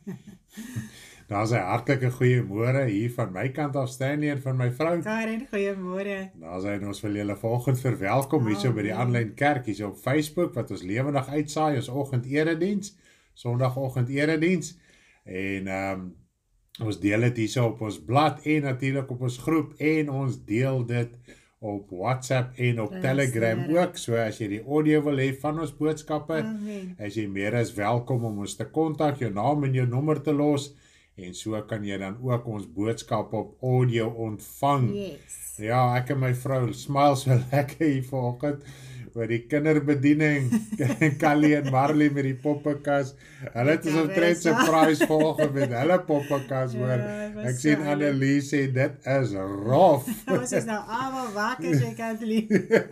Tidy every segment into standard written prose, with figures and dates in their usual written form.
Daar is 'n hartlike goeiemôre hier van my kant af, Stanley, en van my vrou. Karen, goeiemôre. Daar is hy en ons wil julle vanoggend verwelkom hierso by die aanlyn kerk hierso op Facebook wat ons lewendig uitsaai, ons oggenderediens, Sondagoggend erediens. En ons deel dit hierso op ons blad en natuurlik op ons groep en ons deel dit op WhatsApp en op Telegram ook. So as jy die audio wil hê van ons boodskappe, as jy meer as welkom om ons te kontak, jou naam en jou nommer te los. En so kan jy dan ook ons boodskap op audio ontvang. Yes. Ja, ek en my vrou smile so lekker hier vanoggend oor die kinderbediening. Callie en Marley met die poppenkas. Hulle het ons omtrent surprise vanoggend met hulle poppenkas hoor. Ek sien Annelies sê dit is rof. Ons is nou almal wakker, jy kan lief.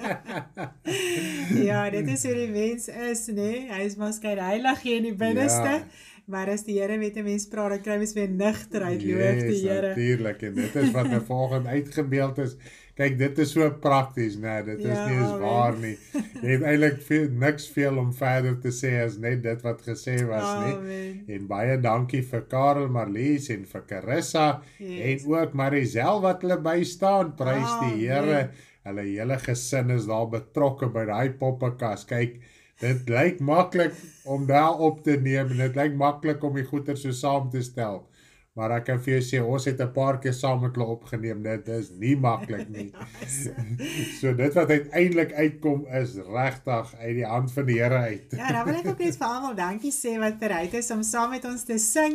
Ja, dit is hoe die mens is, nee. Hy is miskien heilig hier in die binneste. Ja. Maar as die Here met 'n mens praat, dan kry mens weer nugterheid, loof die Here. Natuurlijk, en dit is wat nou volgende uitgebeeld is. Kyk, dit is so prakties, nee, dit is nie eens waar nie. Jy het eintlik niks veel om verder te sê as net dit wat gesê was, nie. En baie dankie vir Karel, Marlies en vir Carissa, en ook Marizel wat hulle bystaan, prys die Here. Hulle hele gesin is daar betrokke by daai poppenkas. Kyk, dit lyk maklik om daar op te neem en dit lyk maklik om die goeder so saam te stel. Maar ek kan vir jou sê, ons het 'n paar keer saam met hulle opgeneem, dit is nie maklik nie. So dit wat uiteindelik uitkom is regtig uit die hand van die Here uit. Ja, dan wil ek ook net vir almal dankie sê wat bereid is om saam met ons te sing.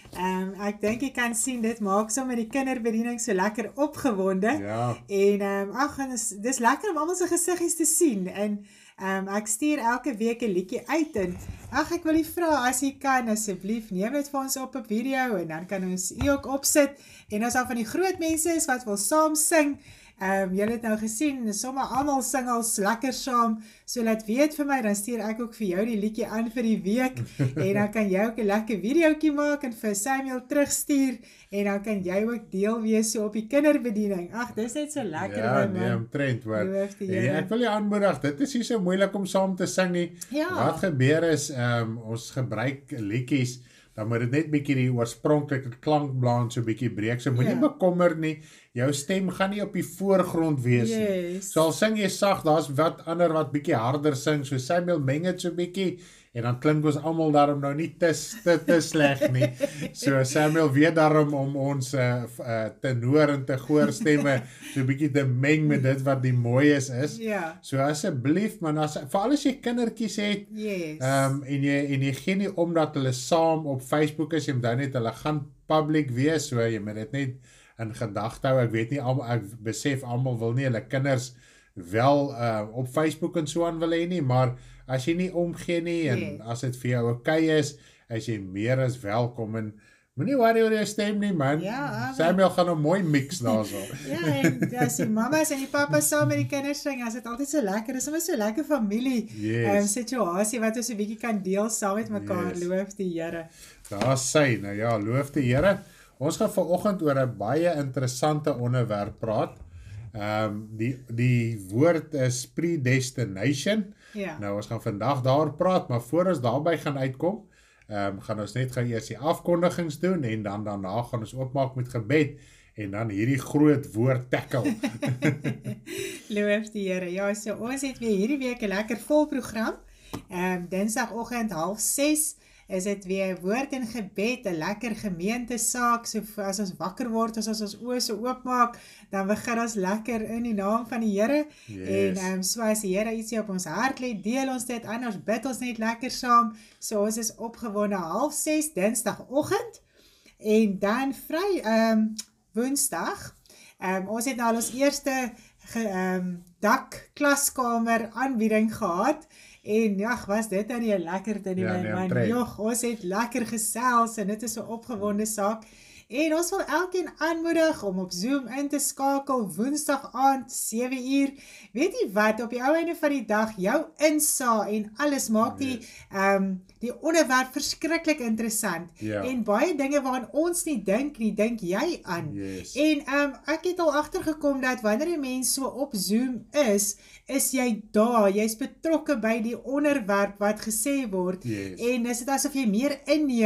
Ek dink jy kan sien, dit maak sommer die kinderbediening so lekker opgewonde. Ja. En dis lekker om almal se gesiggies te sien. En ek stuur elke week 'n liedjie uit en ek wil u vra as jy kan asseblief neem dit vir ons op 'n video en dan kan ons u ook opsit. En as daar van die groot mense is wat wil saam sing, julle het nou gesien, sommer almal sing al lekker saam, so laat weet vir my, dan stuur ek ook vir jou die liedjie aan vir die week, en dan kan jy ook 'n lekker videoetjie maak en vir Samuel terugstuur, en dan kan jy ook deel wees so op die kinderbediening. Ag, dis net so lekker. Ja, nee, omtrent hoor. Ja, ek wil jou aanmoedig, dit is nie so moeilik om saam te sing nie. Ja. Wat gebeur is, ons gebruik liedjies, dan moet dit net bietjie die oorspronklike klankblaan so bietjie breek. So moenie bekommer nie. Jou stem gaan nie op die voorgrond wees nie. So al sing jy sag, daar's wat ander wat bietjie harder sing. So Samuel meng dit so bietjie en dan klink ons almal daarom nou nie te sleg nie. So Samuel weet daarom om ons tenor en te goor stemme so bietjie te meng met dit wat die mooies is. Ja. So asseblief, man, veral as jy kindertjies het, en jy gee nie omdat hulle saam op Facebook is, jy moet dan net, hulle gaan public wees, so jy moet dit net in gedagte hou. Ek weet nie, ek besef almal wil nie hulle kinders wel op Facebook en so aan wil hê nie, maar as jy nie omgee nie, en as dit vir jou okay is, as jy meer as welkom, en moenie worry oor jou stem nie, man. Ja, Samuel gaan 'n mooi mix daarso. Ja, en as die mamas en die papas saam met die kinders sing, as dit altyd so lekker, dis sommer so lekker familie situasie wat ons 'n bietjie kan deel saam met mekaar, loof die Here. Daar sy, nou ja, loof die Here. Ons gaan vanoggend oor 'n baie interessante onderwerp praat. Die woord is predestination. Ja. Nou ons gaan vandag daar praat, maar voor ons daarby gaan uitkom, gaan ons net gou eers die afkondigings doen en dan daarna gaan ons oopmaak met gebed en dan hierdie groot woord tackle. Loof die Here. Ja, so ons het weer hierdie week 'n lekker vol program. Dinsdagoggend 5:30 is dit weer woord en gebed, 'n lekker gemeentesaak, so as ons wakker word, as ons oë so oopmaak, dan begin ons lekker in die naam van die Here, en so as die Here ietsie op ons hart lê, deel ons dit, anders bid ons net lekker saam, so ons is opgewonde 5:30 Dinsdagoggend, en dan Woensdag, ons het nou al ons eerste dakklaskamer aanbieding gehad, en was dit dan nie lekker te nie, man, ons het lekker gesels, en dit is 'n opgewonde saak, en ons wil elkeen aanmoedig om op Zoom in te skakel, Woensdag aand, 7:00, weet jy wat, op die ou einde van die dag, jou insa en alles maak die onderwerp verskriklik interessant, en baie dinge waaraan ons nie dink jy aan, en ek het al agtergekom dat wanneer 'n mens so op Zoom is jy daar, jy's betrokke by die onderwerp wat gesê word, en is dit asof jy meer inneem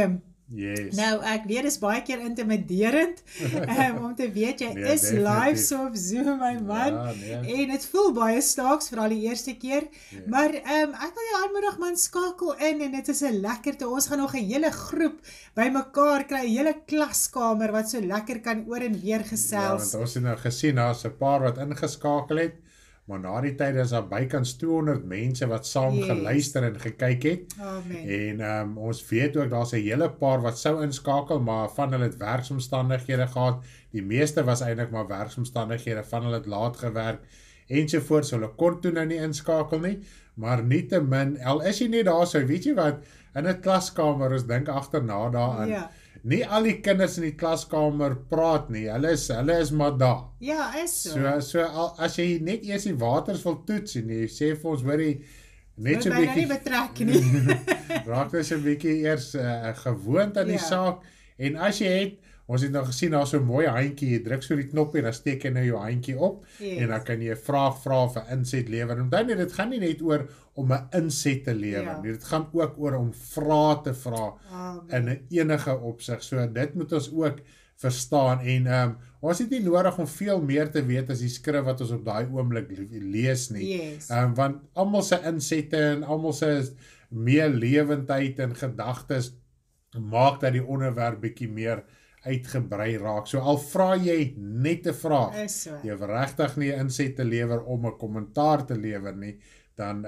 Yes. Nou, ek weet is baie keer intimiderend om te weet jy is definitief. live so op Zoom, my man. Ja, nee. En dit voel baie snaaks vir al die eerste keer. Maar ek wil jou aanmoedig man, skakel in en dit is 'n lekkerte. Ons gaan nog 'n hele groep bymekaar kry, 'n hele klaskamer wat so lekker kan oor en weer gesels. Ja, want ons het nou gesien daar's 'n paar wat ingeskakel het. Maar na die tyd is daar bykans 200 mense wat saam geluister en gekyk het. Amen. En ons weet ook daar's 'n hele paar wat sou inskakel, maar van hulle het werksomstandighede gehad. Die meeste was eintlik maar werksomstandighede, van hulle het laat gewerk ensovoorts. So hulle kon toe nou nie inskakel nie, maar nietemin, al is jy nie daar so, weet jy wat, in 'n klaskamer, ons dink agterna daaraan. Ja. Nie al die kinders in die klaskamer praat nie, hulle is maar daar. Ja, is so. So as jy net eers die waters wil toets en jy sê vir ons, hoorie, net so 'n bietjie nie betrek nie. raak dit 'n bietjie eers gewoond aan die saak. En as jy het, ons het nou gesien daar's so 'n mooi handjie, jy druk so die knoppie en dan steek jy nou jou handjie op en dan kan jy 'n vraag vra of 'n inset lewer. En dan dit gaan nie net oor om 'n inset te lewer nie. Dit gaan ook oor om vrae te vra in 'n enige opsig. So dit moet ons ook verstaan en ons het nie nodig om veel meer te weet as die skrif wat ons op daai oomblik lees nie. Want almal se insette en almal se meer lewendheid en gedagtes maak dat die onderwerp bietjie meer uitgebrei raak. So al vra jy net 'n vraag, jy hoef regtig nie 'n inset te lewer om 'n kommentaar te lewer nie, dan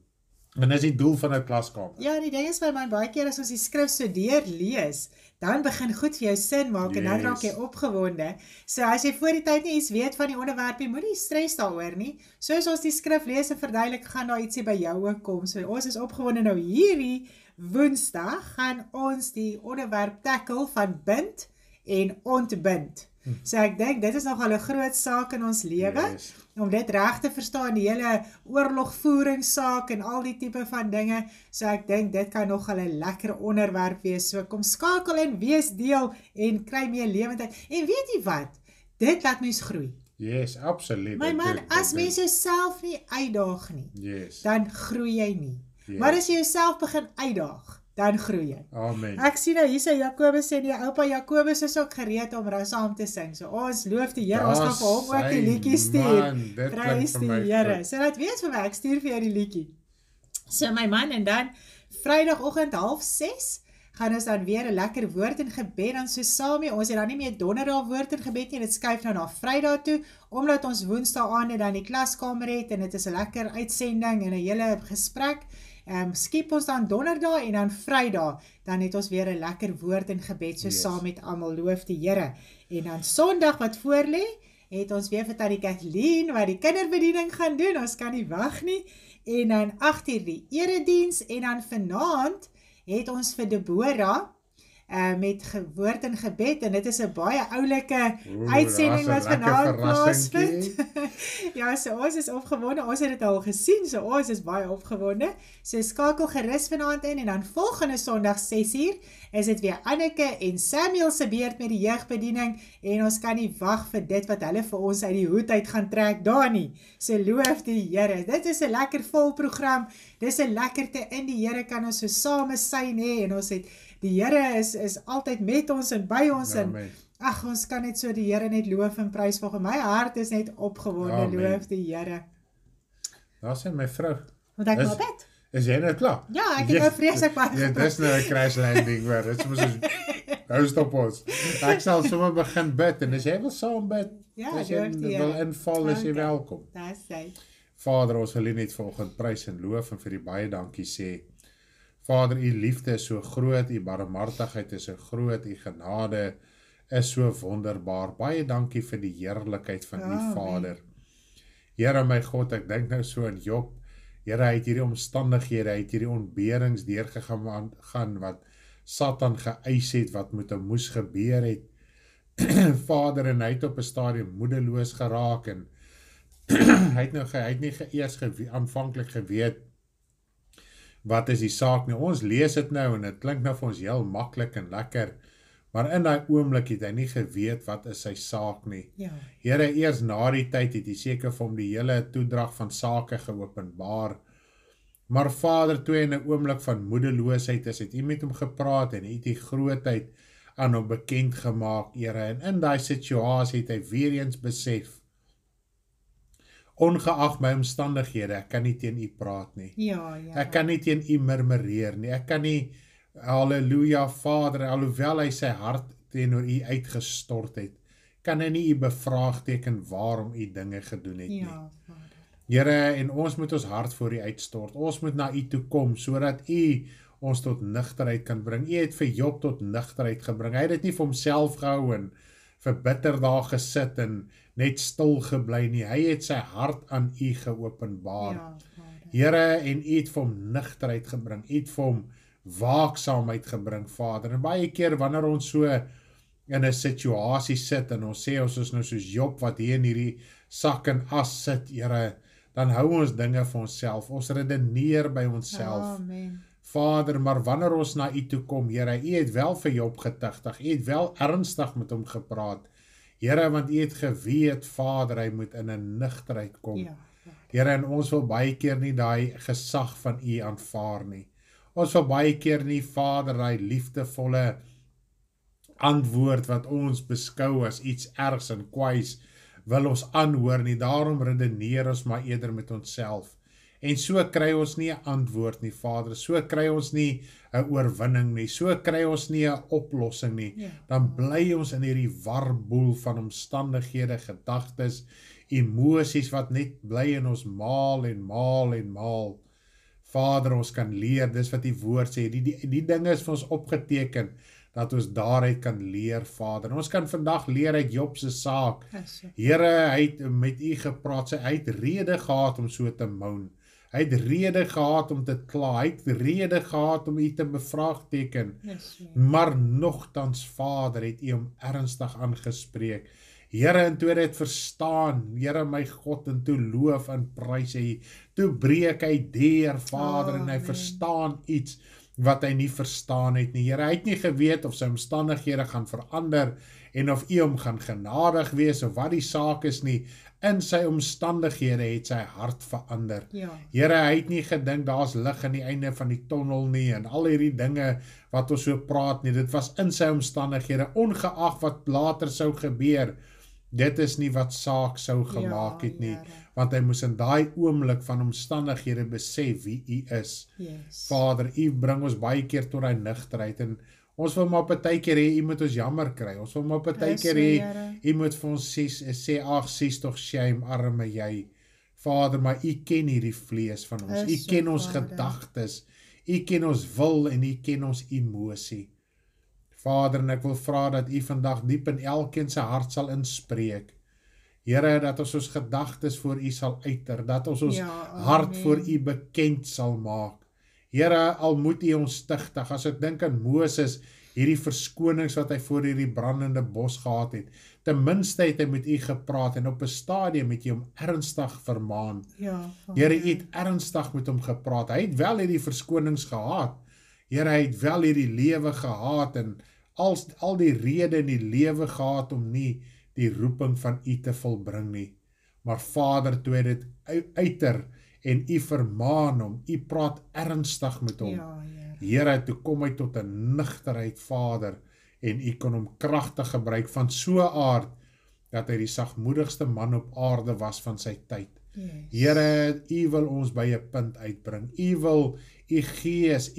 is die doel van 'n klaskamer. Ja, die ding is by my baie keer as ons die skrif so deur lees, dan begin goed vir jou sin maak en dan raak jy opgewonde. So as jy voor die tyd nie iets weet van die onderwerp nie, moenie stres daaroor nie. Soos ons die skrif lees en verduidelik, gaan daar ietsie by jou ook kom. So ons is opgewonde nou hierdie Woensdag gaan ons die onderwerp tackle van bind en ontbind. So ek dink dit is nogal 'n groot saak in ons lewe, om dit reg te verstaan, die hele oorlogvoeringssaak en al die tipe van dinge. So ek dink dit kan nogal 'n lekker onderwerp wees. So kom skakel en wees deel en kry meer lewendheid. En weet jy wat? Dit laat mens groei. Yes, absoluut. My man, as mens jouself nie uitdaag nie, dan groei jy nie. Maar as jy jouself begin uitdaag, dan groei jy. Amen. Ek sien nou hier sê Jakobus sê die oupa Jakobus is ook gereed om saam te sing. So ons loof die Here, ons gaan vir hom ook die liedjie stuur. Prys die Here. So dat weet vir my, ek stuur vir jou die liedjie. So my man, en dan Vrydagoggend 5:30 gaan ons dan weer 'n lekker woord en gebed dan so saam mee. Ons het dan nie meer donderdag woord en gebed nie, dit skuif nou na Vrydag toe, omdat ons Woensdae aande dan die klaskamer het en dit is 'n lekker uitsending en 'n hele gesprek. Skiep ons dan donderdag en dan Vrydag, dan het ons weer 'n lekker woord en gebed so saam met almal, loof die Here. En dan Sondag wat voorlê, het ons weer vir Tannie Kathleen wat die kinderbediening gaan doen, ons kan nie wag nie. En dan 8:00 die erediens en dan vanaand het ons vir Deborah met woord en gebed en dit is 'n baie oulike uitsending wat vanaand plaasvind. Ja, so ons is opgewonde, ons het dit al gesien, so ons is baie opgewonde. So skakel gerus vanaand in en dan volgende Sondag 6:00 is dit weer Anneke en Samuel se beurt met die jeugbediening en ons kan nie wag vir dit wat hulle vir ons uit die hoed uit gaan trek daar nie. So loof die Here. Dit is 'n lekker vol program. Dis 'n lekkerte in die Here kan ons so same syn hê en ons het die Here is altyd met ons en by ons en ag ons kan net so die Here net loof en prys vir hom. My hart is net opgewonde, loof die Here. Daar sê my vrou. Want ek maar bid. Is jy nou klaar? Ja, ek het nou vreeslik baie gepraat. Ja, dis nou 'n crash landing hoor. Dit moet ons hou stop ons. Ek sal sommer begin bid en as jy wil saam bid, as jy wil inval, is jy welkom. Dis hy. Vader, ons wil U net vanoggend prys en loof en vir U baie dankie sê. Vader, U liefde is so groot, U barmhartigheid is so groot, U genade is so wonderbaar. Baie dankie vir die heerlikheid van U Vader. Here my God, ek dink nou so aan Job. Here, hy het hierdie omstandighede, hy het hierdie ontberings deurgegaan wat Satan geëis het, wat met hom moes gebeur het. Vader, en hy het op 'n stadium moedeloos geraak en hy het nie eers aanvanklik geweet wat is die saak nie. Ons lees dit nou en dit klink nou vir ons heel maklik en lekker, maar in daai oomblik het hy nie geweet wat is sy saak nie. Ja. Here, eers na die tyd het hy seker vir hom die hele toedrag van sake geopenbaar Maar Vader, toe in 'n oomblik van moedeloosheid is, het U met hom gepraat en het U grootheid aan hom bekend gemaak, Here. En in daai situasie het hy weer eens besef, ongeag my omstandighede, ek kan nie teen U praat nie. Ja. Ek kan nie teen U murmureer nie. Ek kan nie, halleluja Vader, alhoewel hy sy hart teenoor U uitgestort het, kan hy nie U bevraagteken waarom U dinge gedoen het nie. Here, en ons moet ons hart voor U uitstort. Ons moet na U toe kom, sodat U ons tot nugterheid kan bring. U het vir Job tot nugterheid gebring. Hy het dit nie vir homself gehou en verbitter daar gesit en net stil gebly nie. Hy het sy hart aan U geopenbaar. Here, en U het vir hom nugterheid gebring. U het vir hom waaksaamheid gebring, Vader. En baie keer wanneer ons so in 'n situasie sit en ons sê ons is nou soos Job wat hier in hierdie sak en as sit, Here, dan hou ons dinge vir onsself. Ons redeneer by onsself. Amen. Vader, maar wanneer ons na U toe kom, Here, U het wel vir Job getuigtig. U het wel ernstig met hom gepraat. Here, want U het geweet, Vader, hy moet in 'n nugterheid kom. Here, en ons wil baie keer nie daai gesag van U aanvaar nie. Ons wil baie keer nie, Vader, daai liefdevolle antwoord wat ons beskou as iets ergs en kwaais, wil ons aanhoor nie. Daarom redeneer ons maar eerder met onsself. En so kry ons nie 'n antwoord nie, Vader. So kry ons nie 'n oorwinning nie. So kry ons nie 'n oplossing nie. Dan bly ons in hierdie warboel van omstandighede, gedagtes, emosies wat net bly in ons maal en maal en maal. Vader, ons kan leer, dis wat die woord sê, die dinge is vir ons opgeteken, dat ons daaruit kan leer, Vader. Ons kan vandag leer uit Job se saak. Here, hy het met U gepraat, hy het rede gehad om so te moan. Hy het rede gehad om te kla, hy het rede gehad om U te bevraagteken. Maar nogtans, Vader, het U hom ernstig aangespreek. Here, en toe het verstaan, Here my God, en toe loof en prys hy, toe breek hy deur, Vader, en hy verstaan iets wat hy nie verstaan het nie. Here, hy het nie geweet of sy omstandighede gaan verander, en of U hom gaan genadig wees, of wat die saak is nie. In sy omstandighede het sy hart verander. Here, hy het nie gedink, daar's lig aan die einde van die tonnel nie, en al hierdie dinge wat ons so praat nie, dit was in sy omstandighede, ongeag wat later sou gebeur. Dit is nie wat saak sou gemaak het nie, want hy moes in daai oomblik van omstandighede besef wie U is. Vader, U bring ons baie keer tot daai nugterheid, en ons wil maar partykeer hê U moet ons jammer kry. Ons wil maar partykeer hê U moet vir ons sê, ag, sies tog shame, arme jy. Vader, maar U ken hierdie vlees van ons. U ken ons gedagtes. U ken ons wil en U ken ons emosie. Vader, en ek wil vra dat U vandag diep in elkeen se hart sal inspreek. Here, dat ons gedagtes voor U sal uiter, dat ons hart voor U bekend sal maak. Here, al moet U ons stigtig, as ek dink aan Moses, hierdie verskonings wat hy voor hierdie brandende bos gehad het, ten minste het hy met U gepraat, en op 'n stadium het U hom ernstig vermaan. Here, U het ernstig met hom gepraat, hy het wel hierdie verskonings gehad, Here, hy het wel hierdie lewe gehad, en al die rede in die lewe gehad om nie die roeping van U te volbring nie. Maar Vader, toe hy dit uiter en U vermaan hom, U praat ernstig met hom. Here, toe kom hy tot 'n nugterheid, Vader, en U kon hom kragtig gebruik van so 'n aard, dat hy die sagmoedigste man op aarde was van sy tyd. Here, U wil ons by 'n punt uitbring. U wil U Gees,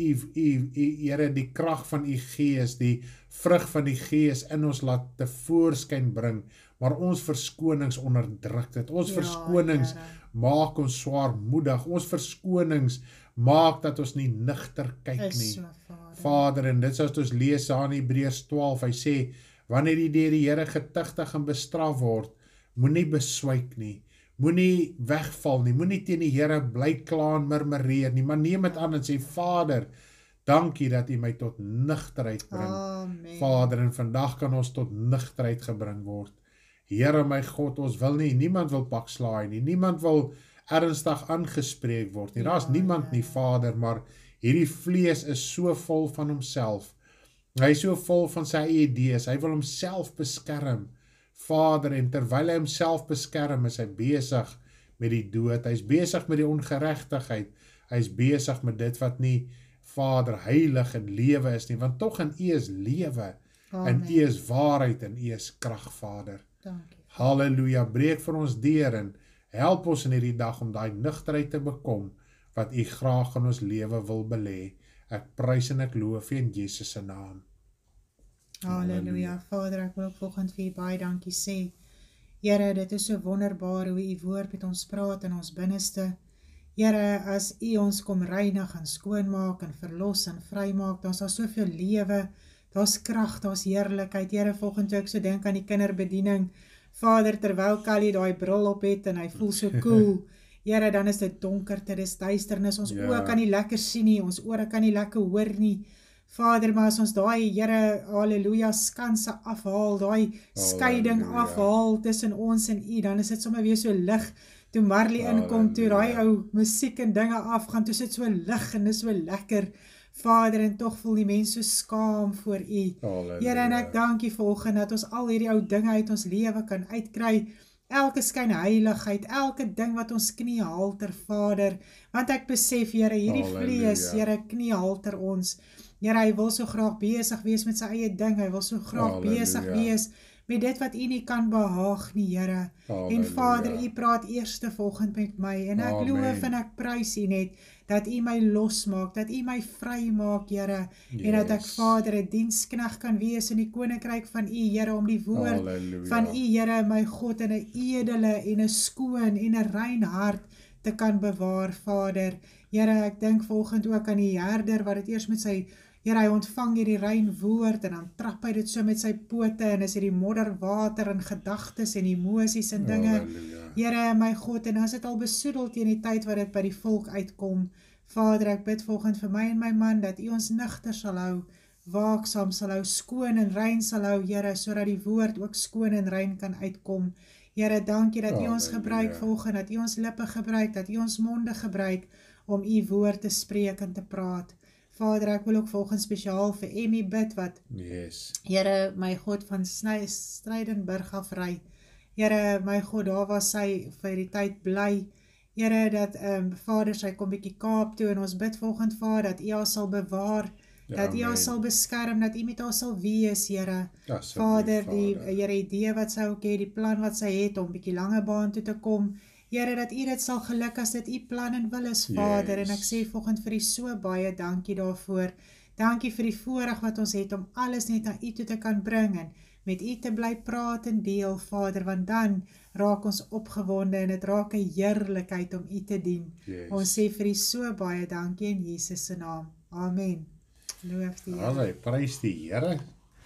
Here, die krag van U Gees, die vrug van die Gees in ons laat tevoorskyn bring, maar ons verskonings onderdruk dit. Ons verskonings maak ons swaarmoedig. Ons verskonings maak dat ons nie nugter kyk nie. Vader, en dit soos ons lees aan Hebreërs 12, hy sê, wanneer jy deur die Here getuigtig en bestraf word, moenie beswyk nie. Moenie wegval nie, moenie teen die Here bly kla en murmureer nie, maar neem dit aan en sê, Vader, dankie dat U my tot nugterheid bring. Vader, en vandag kan ons tot nugterheid gebring word. Here my God, ons wil nie, niemand wil bakslaai nie, niemand wil ernstig aangespreek word nie, daar is niemand nie, Vader, maar hierdie vlees is so vol van homself. Hy is so vol van sy idees, hy wil homself beskerm. Vader, en terwyl hy homself beskerm, is hy besig met die dood, hy is besig met die ongeregtigheid, Hy is besig met dit wat nie, Vader, heilig en lewe is nie, want tog in U is lewe, en U is waarheid, en U is krag, Vader. Dankie. Halleluja, breek vir ons deur, en help ons in hierdie dag om daai nugterheid te bekom, wat U graag in ons lewe wil belê. Ek prys en ek loof U in Jesus se naam. Halleluja. Vader, ek wil ook vanoggend vir U baie dankie sê. Here, dit is so wonderbaar hoe U woord met ons praat in ons binneste. Here, as U ons kom reinig en skoonmaak en verlos en vrymaak, dan is daar soveel lewe, daar's krag, daar's heerlikheid. Here, vanoggend toe ek so dink aan die kinderbediening, Vader, terwyl Callie daai bril op het en hy voel so cool, Here, dan is dit donkerte, dis duisternis, ons oë kan nie lekker sien nie, ons ore kan nie lekker hoor nie. Vader, maar as ons daai, Here, halleluja, skanse afhaal, daai skeiding afhaal tussen ons en U, dan is dit sommer weer so lig. Toe Marley inkom, toe daai ou musiek en dinge afgaan, toe sit so lig en dis so lekker. Vader, en tog voel die mens so skaam voor U. Here, en ek dank U vanoggend dat ons al hierdie ou dinge uit ons lewe kan uitkry. Elke skynheiligheid, elke ding wat ons knie halter, Vader, want ek besef, Here, hierdie vlees, Here, knie halter ons. Here, hy wil so graag besig wees met sy eie ding, hy wil so graag besig wees met dit wat U nie kan behaag nie, Here. En Vader, U praat eerste vanoggend met my, en ek loof en ek prys U net, dat U my losmaak, dat U my vry maak, Here, en dat ek, Vader, 'n diensknegt kan wees in die koninkryk van U, Here, om die woord van U, Here, my God, in 'n edele en 'n skoon en 'n rein hart te kan bewaar, Vader. Here, ek dink vanoggend ook aan die herder, wat dit eers met sy, Here, hy ontvang hierdie rein woord, en dan trap hy dit so met sy pote, en is hierdie modderwater en gedagtes en emosies en dinge. Here, my God, en as dit al besoedel teen die tyd wat dit by die volk uitkom. Vader, ek bid vanoggend vir my en my man, dat U ons nugter sal hou, waaksaam sal hou, skoon en rein sal hou, Here, sodat die woord ook skoon en rein kan uitkom. Here, dankie dat U ons gebruik vanoggend, dat U ons lippe gebruik, dat U ons monde gebruik, om U woord te spreek en te praat. Vader, ek wil ook volgens spesiaal vir Emmy bid, wat, Here, my God, van Strydenburg af ry. Here, my God, daar was sy vir die tyd bly. Here, dat, Vader, sy kom bietjie Kaap toe, en ons bid volgend, Vader, dat U haar sal bewaar, dat U haar sal beskerm, dat U met haar sal wees, Here. Vader, die Here idee wat sy ook het, die plan wat sy het, om bietjie lange baan toe te kom, Here, dat U dit sal geluk as dit U plan en wil is, Vader, en ek sê vanoggend vir U so baie dankie daarvoor. Dankie vir die voorreg wat ons het om alles net na U toe te kan bring, en met U te bly praat en deel, Vader, want dan raak ons opgewonde, en dit raak 'n heerlikheid om U te dien. Ons sê vir U so baie dankie in Jesus se naam. Amen. Loof die Here. Prys die Here.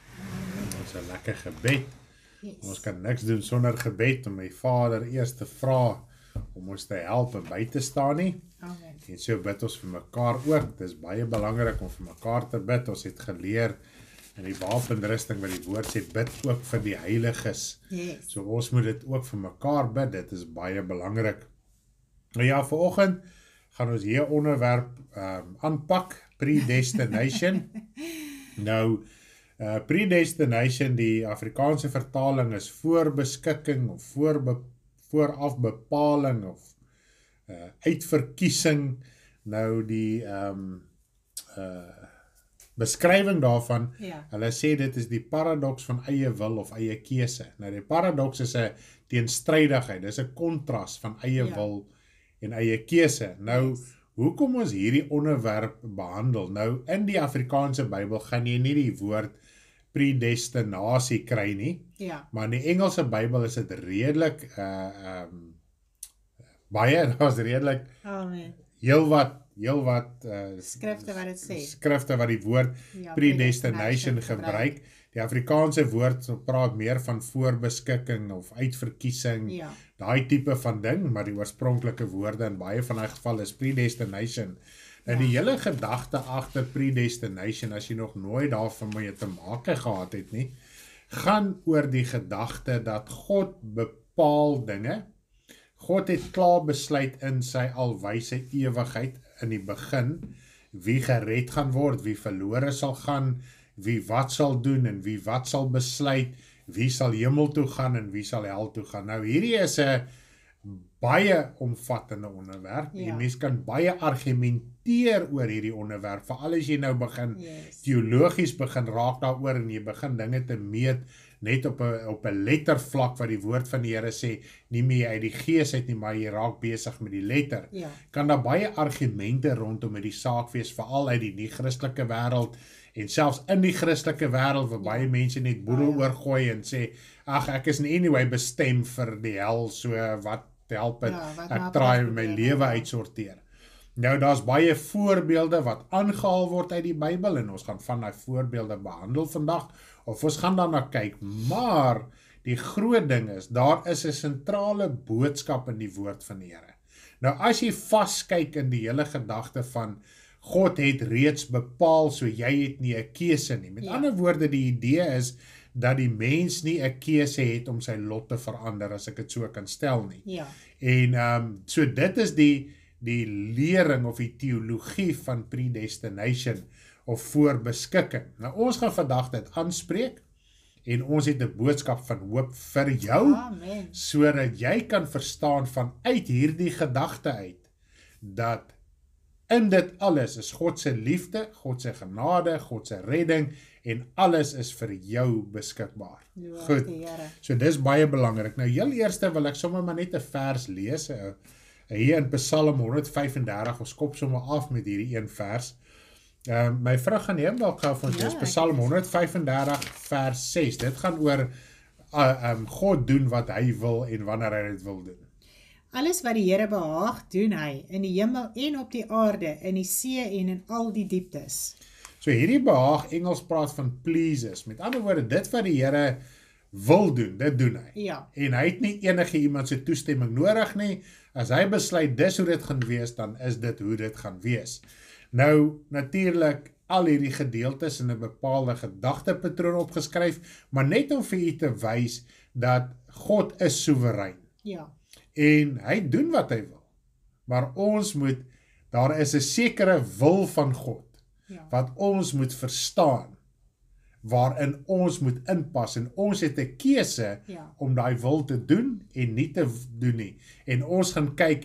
Ons 'n lekker gebed. Ons kan niks doen sonder gebed, om my Vader eers te vra om ons te help en by te staan nie. Amen. En so bid ons vir mekaar ook. Dit is baie belangrik om vir mekaar te bid. Ons het geleer in die wapenrusting wat die woord sê, bid ook vir die heiliges. So ons moet dit ook vir mekaar bid. Dit is baie belangrik. Nou ja, vanoggend gaan ons hier onderwerp aanpak, predestination. Nou, predestination, die Afrikaanse vertaling is voorbeskikking of voorafbepaling of uitverkiesing. Nou die beskrywing daarvan, hulle sê dit is die paradoks van eie wil of eie keuse. Nou die paradoks is 'n teenstrydigheid, dis 'n kontras van eie wil en eie keuse. Nou, hoekom ons hierdie onderwerp behandel? Nou, in die Afrikaanse Bybel gaan jy nie die woord predestinasie kry nie, maar in die Engelse Bybel is dit redelik daar's redelik heel wat skrifte wat dit sê. Skrifte wat die woord predestination gebruik. Die Afrikaanse woord praat meer van voorbeskikking of uitverkiesing, daai tipe van ding, maar die oorspronklike woorde in baie van die geval is predestination. Nou die hele gedagte agter predestination, as jy nog nooit daarvan mee te make gehad het nie, gaan oor die gedagte dat God bepaal dinge. God het klaar besluit in sy alwyse ewigheid in die begin, wie gered gaan word, wie verlore sal gaan, wie wat sal doen en wie wat sal besluit, wie sal hemel toe gaan en wie sal hel toe gaan. Nou hierdie is 'n baie omvattende onderwerp, en mens kan baie argumenteer oor hierdie onderwerp, veral as jy nou begin teologies begin raak daaroor, en jy begin dinge te meet, net op 'n lettervlak wat die woord van die Here sê, nie meer uit die gees uit nie, maar jy raak besig met die letter. Kan daar baie argumente rondom die saak wees, veral uit die nie-Christelike wêreld, en selfs in die Christelike wêreld, waar baie mense net boedel oorgooi en sê, ag, ek is anyway bestem vir die hel, so wat help het, ek try my lewe uitsorteer. Nou, daar's baie voorbeelde wat aangehaal word uit die Bybel, en ons gaan van die voorbeelde behandel vandag, of ons gaan daarna kyk, maar die groot ding is, daar is 'n sentrale boodskap in die woord van die Here. Nou, as jy vaskyk in die hele gedagte van, God het reeds bepaal, so jy het nie 'n keuse nie. Met ander woorde, die idee is, dat die mens nie 'n keuse het om sy lot te verander, as ek dit so kan stel nie. En, so dit is die lering of die teologie van predestination, of voorbeskikking. Nou, ons gaan vandag dit aanspreek, en ons het 'n boodskap van hoop vir jou, sodat jy kan verstaan vanuit hierdie gedagte uit, dat in dit alles is God se liefde, God se genade, God se redding, en alles is vir jou beskikbaar. Goed, so dis baie belangrik. Nou, heel eerste wil ek sommer maar net 'n vers lees, hier in Psalm 135, ons kop sommer af met hierdie een vers. My vrou gaan neem dalk gou van ons Psalm 135 vers 6. Dit gaan oor God doen wat hy wil en wanneer hy dit wil doen. Alles wat die Here behaag, doen hy, in die hemel en op die aarde, in die see en in al die dieptes. So hierdie behaag, Engels praat van pleases. Met ander woorde, dit wat die Here wil doen, dit doen hy. En hy het nie enige iemand se toestemming nodig nie. As hy besluit dis hoe dit gaan wees, dan is dit hoe dit gaan wees. Nou, natuurlik, al hierdie gedeeltes in 'n bepaalde gedagtepatroon opgeskryf, maar net om vir u te wys dat God is soewerein. En hy doen wat hy wil. Maar ons moet, daar is 'n sekere wil van God, wat ons moet verstaan, waarin ons moet inpas, en ons het 'n keuse om daai wil te doen en nie te doen nie. En ons gaan kyk,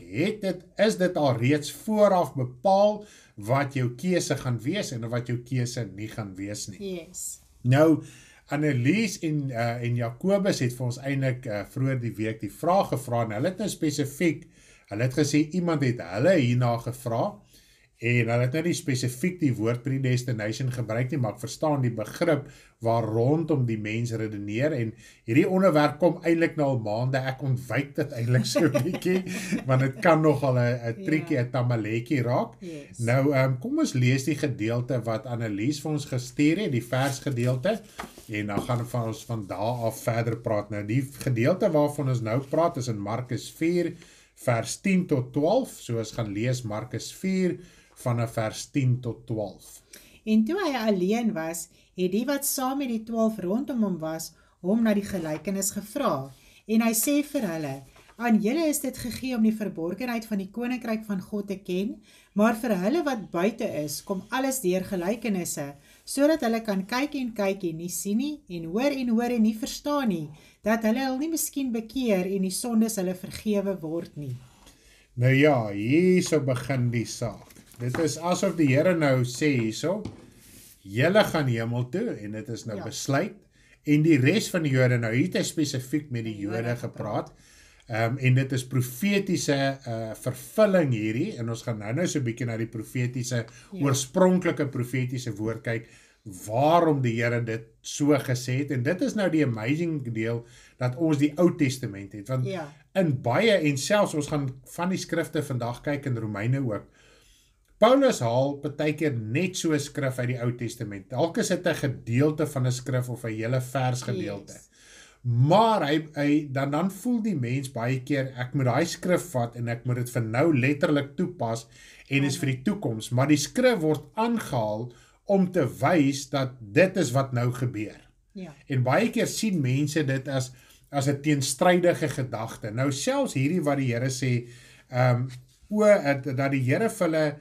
is dit al reeds vooraf bepaal wat jou keuse gaan wees en wat jou keuse nie gaan wees nie. Nou, Annelies en Jacobus het vir ons eintlik vroeër die week die vraag gevra, en hulle het nou spesifiek, hulle het gesê, iemand het hulle hierna gevra, en hulle het nou nie spesifiek die woord predestination gebruik nie, maar ek verstaan die begrip waar rondom die mens redeneer, en hierdie onderwerp kom eintlik nou al maande, ek ontwyk dit eintlik so 'n bietjie, want dit kan nogal 'n triekie, 'n tamaletjie raak. Nou, kom ons lees die gedeelte wat Annelies vir ons gestuur het, die versgedeelte, en dan gaan ons van daar af verder praat. Nou, die gedeelte waarvan ons nou praat, is in Markus 4, vers 10 tot 12, so ons gaan lees Markus 4, vanaf vers 10 tot 12. En toe hy alleen was, het die wat saam met die 12 rondom hom was, hom na die gelykenis gevra. En hy sê vir hulle, aan julle is dit gegee om die verborgenheid van die koninkryk van God te ken, maar vir hulle wat buite is, kom alles deur gelykenisse, sodat hulle kan kyk en nie sien nie, en hoor en nie verstaan nie, dat hulle nie miskien bekeer en die sondes hulle vergewe word nie. Nou ja, hier so begin die saak. Dit is asof die Here nou sê hierso, julle gaan hemel toe, en dit is nou besluit, en die res van die Jode, nou hier het hy spesifiek met die Jode gepraat, en dit is profetiese vervulling hierdie, en ons gaan nou so 'n bietjie na die profetiese, oorspronklike profetiese woord kyk, waarom die Here dit so gesê het, en dit is nou die amazing deel, dat ons die Ou Testament het, want in baie, en selfs ons gaan van die skrifte vandag kyk in Romeine ook, Paulus haal partykeer net so 'n skrif uit die Ou Testament, dalk is dit 'n gedeelte van 'n skrif, of 'n hele versgedeelte, maar dan voel die mens baie keer, ek moet daai skrif vat, en ek moet dit vir nou letterlik toepas, en is vir die toekoms, maar die skrif word aangehaal, om te wys dat dit is wat nou gebeur. En baie keer sien mense dit as 'n teenstrydige gedagte. Nou selfs hierdie wat die Here sê, dat die Here vir hulle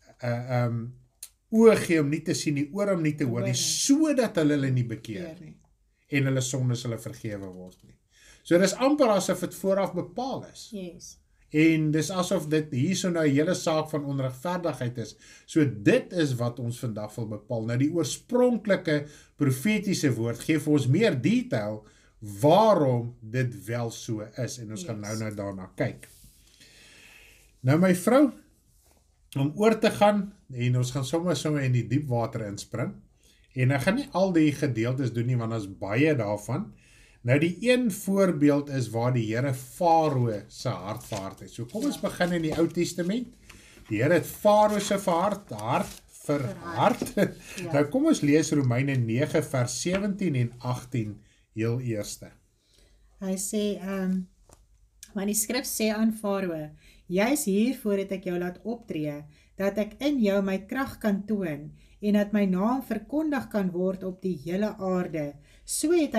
oë gee om nie te sien nie, oor om nie te hoor nie, sodat hulle nie bekeer nie, en hulle sondes hulle vergewe word nie. So dis amper asof dit vooraf bepaal is. Yes. En dis asof dit hierso nou 'n hele saak van onregverdigheid is. So dit is wat ons vandag wil bepaal. Nou die oorspronklike profetiese woord gee vir ons meer detail waarom dit wel so is. En ons gaan nou daarna kyk. Nou my vrou, om oor te gaan, en ons gaan sommer in die diep water inspring, en ek gaan nie al die gedeeltes doen nie, want ons baie daarvan. Nou die een voorbeeld is waar die Here Farao se hart verhard het. So kom ons begin in die Ou Testament. Die Here het Farao se hart verhard. Ja. Nou kom ons lees Romeine 9 vers 17 en 18 heel eerste. Hy sê, want die skrif sê aan Farao, juis hiervoor het ek jou laat optree, dat ek in jou my krag kan toon, en dat my naam verkondig kan word op die hele aarde. So is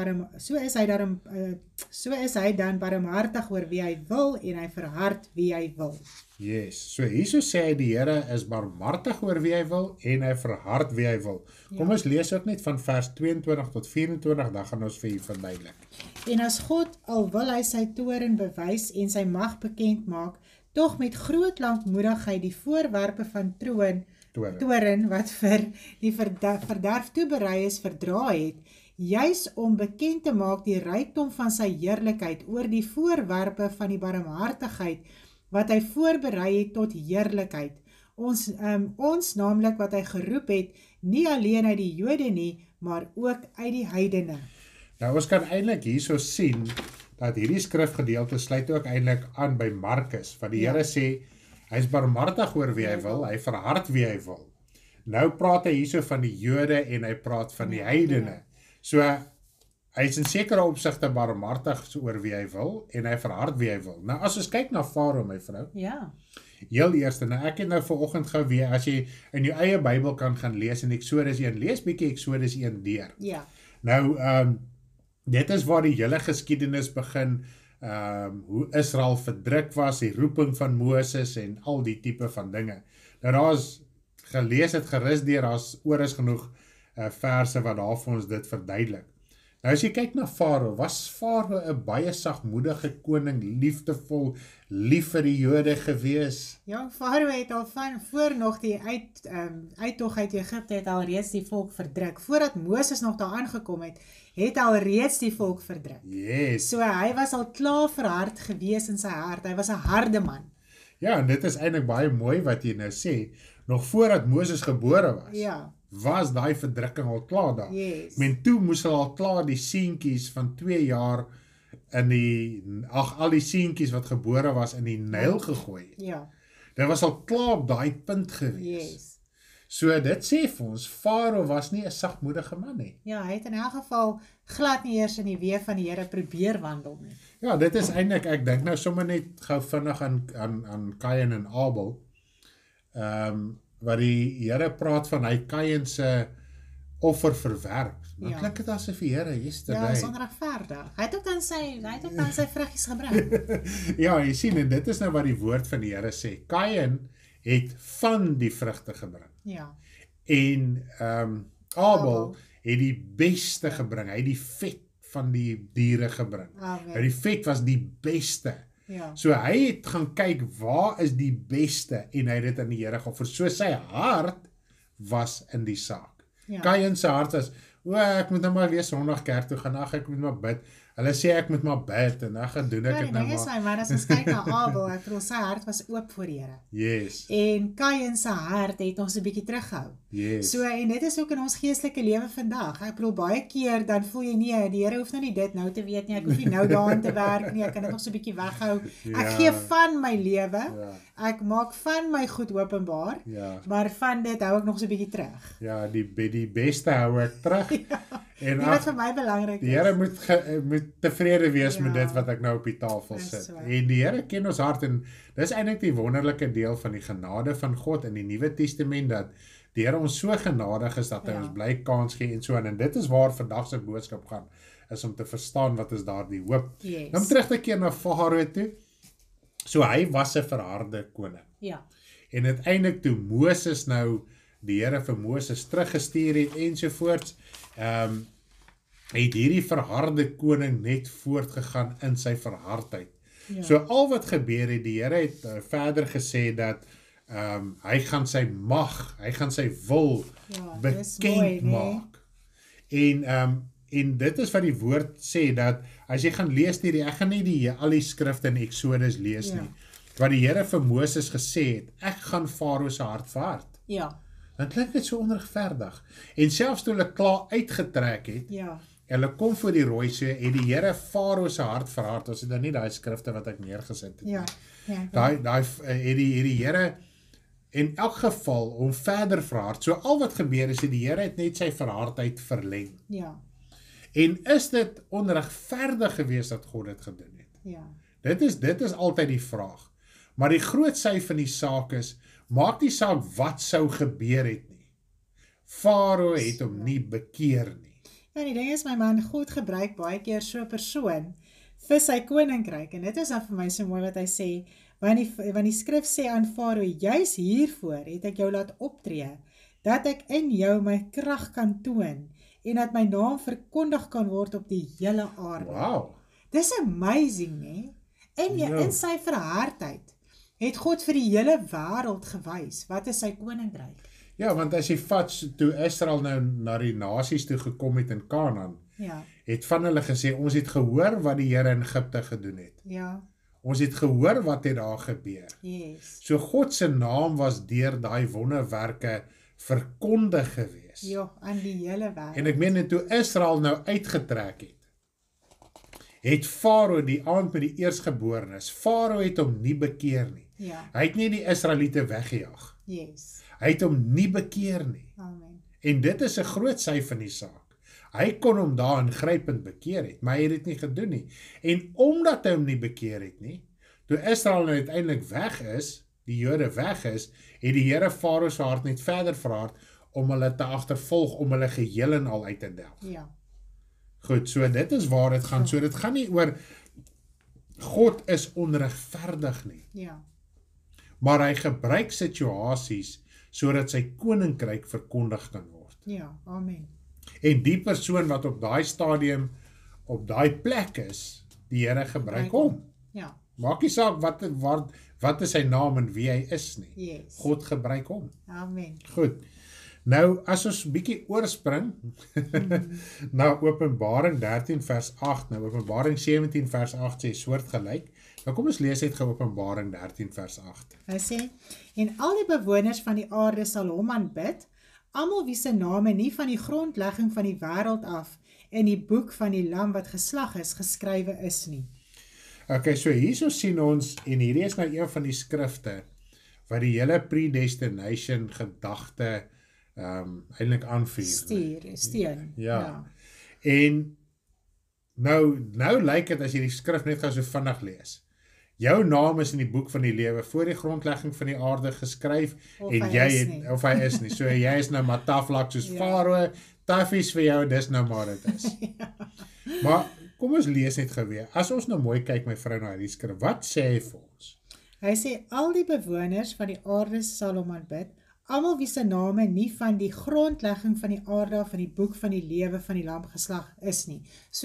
hy dan barmhartig oor wie hy wil, en hy verhard wie hy wil. Yes, so hierso sê hy die Here is barmhartig oor wie hy wil, en hy verhard wie hy wil. Kom ons lees ook net van vers 22 tot 24, dan gaan ons vir u verduidelik. En as God, al wil hy sy toorn bewys en sy mag bekend maak, tog met groot lankmoedigheid die voorwerpe van toorn wat vir die verderf toeberei is verdra het, juis om bekend te maak die rykdom van sy heerlikheid oor die voorwerpe van die barmhartigheid wat hy voorberei het tot heerlikheid. Ons naamlik wat hy geroep het, nie alleen uit die Jode nie, maar ook uit die heidene. Nou ons kan eintlik hierso sien dat hierdie skrifgedeelte sluit ook eintlik aan by Markus, wat die Here sê, hy is barmhartig oor wie hy wil, hy verhard wie hy wil. Nou praat hy hierso van die Jode en hy praat van die heidene. So, hy is in sekere opsigte barmhartig oor wie hy wil en hy verhard wie hy wil. Nou as ons kyk na Farao, my vrou. Ja. Heel eerste, nou ek het nou vanoggend gou weer, as jy in jou eie Bybel kan gaan lees in Eksodus 1, lees bietjie Eksodus 1 deur. Ja. Nou, dit is waar die hele geskiedenis begin, hoe Israel verdruk was, die roeping van Moses en al die tipe van dinge. Nou daar is gelees het gerus deur, daar is genoeg verse wat daar vir ons dit verduidelik. Nou as jy kyk na Farao, was Farao 'n baie sagmoedige koning, liefdevol, lief vir die Jode gewees? Ja, Farao het al van voor nog die uittog uit Egipte het al reeds die volk verdruk. Voordat Moses nog daar aangekom het al reeds die volk verdruk. Yes. So hy was al klaar verhard gewees in sy hart. Hy was 'n harde man. Ja, en dit is eintlik baie mooi wat jy nou sê. Nog voordat Moses gebore was. Ja. Was daai verdrukking al klaar daar. Yes. Men toe moes hulle al klaar die seentjies van 2 jaar al die seentjies wat gebore was in die Nyl gegooi het. Ja. Dit was al klaar op daai punt gewees. Yes. So dit sê vir ons, Farao was nie 'n sagmoedige man nie. Ja, hy het in elk geval glad nie eers in die weë van die Here probeer wandel nie. Ja, dit is eintlik, ek dink nou sommer net gou vinnig aan Kain en Abel. Waar die Here praat van hy Kain se offer verwerp. Maar klink dit asof die Here yesterday. Ja, is onregverdig. Hy het ook dan sy vruggies gebring. Ja, jy sien, en dit is nou wat die woord van die Here sê. Kain het van die vrugte gebring. Ja. En Abel het die beste gebring. Hy het die vet van die diere gebring. Nou die vet was die beste. Ja. So hy het gaan kyk waar is die beste en hy het dit aan die Here geoffer. So sy hart was in die saak. Ja. Kain se hart was, ek moet nou maar weer Sondag kerk toe gaan, ek moet maar bid. Hulle sê ek moet maar bid en dan gaan doen ek dit nou maar. Maar as ons kyk na Abel, ek bedoel sy hart was oop voor die Here. Yes. En Kain se hart het ons 'n bietjie teruggehou. Yes. So en dit is ook in ons geestelike lewe vandag. Ek bedoel baie keer dan voel jy nee, die Here hoef nou nie dit nou te weet nie. Ek hoef nie nou daaraan te werk nie. Ek kan dit nog so 'n bietjie weghou. Ek gee van my lewe. Ek maak van my goed openbaar. Maar van dit hou ek nog so 'n bietjie terug. Ja, die beste hou ek terug. En wat vir my belangrik is. Die Here moet tevrede wees met dit wat ek nou op die tafel sit. En die Here ken ons hart en dis eintlik die wonderlike deel van die genade van God in die Nuwe Testament dat die Here ons so genadig is dat hy ons bly kans gee en so en dit is waar vandag se boodskap gaan is om te verstaan wat is daar die hoop. Yes. Dan terug te keer na Farao toe. So hy was 'n verharde koning. Ja. En uiteindelik toe Moses nou die Here vir Moses teruggestuur het ensovoorts, het hierdie verharde koning net voortgegaan in sy verhardheid. Ja. So al wat gebeur het, die Here het verder gesê dat hy gaan sy mag, hy gaan sy wil bekend maak. En dit is wat die woord sê, dat as jy gaan lees ek gaan nie al die skrifte in Exodus lees nie, wat die Here vir Moses gesê het, ek gaan Farao se hart verhard. Ja. Dan klink dit so onregverdig. En selfs toe hulle klaar uitgetrek het, hulle kom voor die Rooi See, het die Here Farao se hart verhard. Ons het dan nie daai skrifte wat ek neergesit het. Ja. Daai het die Here in elk geval om verder verhard. So al wat gebeur is, die Here het net sy verhardheid verleng. Ja. En is dit onregverdig geweest dat God dit gedoen het? Ja. Dit is altyd die vraag. Maar die groot sy van die saak is, maak nie saak wat sou gebeur het nie. Farao het hom nie bekeer nie. Ja, die ding is, my man, God gebruik baie keer so 'n persoon vir sy koninkryk. En dit is dan vir my so mooi wat hy sê, want die skrif sê aan Farao, juis hiervoor het ek jou laat optree, dat ek in jou my krag kan toon, en dat my naam verkondig kan word op die hele aarde. Wow. Dis amazing, nee? In sy verhardheid het God vir die hele wêreld gewys wat is sy koninkryk. Ja, want as jy vat, toe Israel nou na die nasies toe gekom het in Kanaan, het van hulle gesê, ons het gehoor wat die Here in Egipte gedoen het. Ja. Ons het gehoor wat het daar gebeur. Yes. So God se naam was deur daai wonderwerke verkondig gewees. Ja, aan die hele wêreld. En ek meen, toe Israel nou uitgetrek het Farao die aand met die eersgeborenes, Farao het hom nie bekeer nie. Ja. Hy het nie die Israeliete weggejaag. Yes. Hy het hom nie bekeer nie. Amen. En dit is 'n groot sy van die saak. Hy kon hom daar ingrypend bekeer het, maar hy het dit nie gedoen nie. En omdat hy hom nie bekeer het nie, toe Israel nou uiteindelik weg is, die Jode weg is, het die Here Farao se hart net verder verhard om hulle te agtervolg, om hulle geheel en al uit te delg. Ja. Goed, so dit is waar dit gaan. So dit gaan nie oor God is onregverdig nie. Ja. Maar hy gebruik situasies sodat sy koninkryk verkondig kan word. Ja, amen. En die persoon wat op daai stadium op daai plek is, die Here gebruik hom. Ja. Maak nie saak wat is sy naam en wie hy is nie. Yes. God gebruik hom. Amen. Goed. Nou, as ons bietjie oorspring na Openbaring 13 vers 8, nou Openbaring 17 vers 8 sê soortgelyk. Nou kom ons lees uit Openbaring 13 vers 8. Hy sê, en al die bewoners van die aarde sal hom aanbid, almal wie se name nie van die grondlegging van die wêreld af in die boek van die lam wat geslag is, geskrywe is nie. Okay, so hierso sien ons, en hierdie is nou een van die skrifte, wat die hele predestination gedagte eintlik aanvuur. Steun. Ja. En nou lyk dit as jy die skrif net gou so vinnig lees. Jou naam is in die boek van die lewe voor die grondlegging van die aarde geskryf of en of hy is nie. So jy is nou maar taflak soos Farao, taffies vir jou, dis nou maar dit is. Maar kom ons lees net gou weer. As ons nou mooi kyk my vrou na hierdie skrif, wat sê hy vir ons? Hy sê al die bewoners van die aarde sal hom aanbid, almal wie se name nie van die grondlegging van die aarde of van die boek van die lewe van die lam geslag is nie. So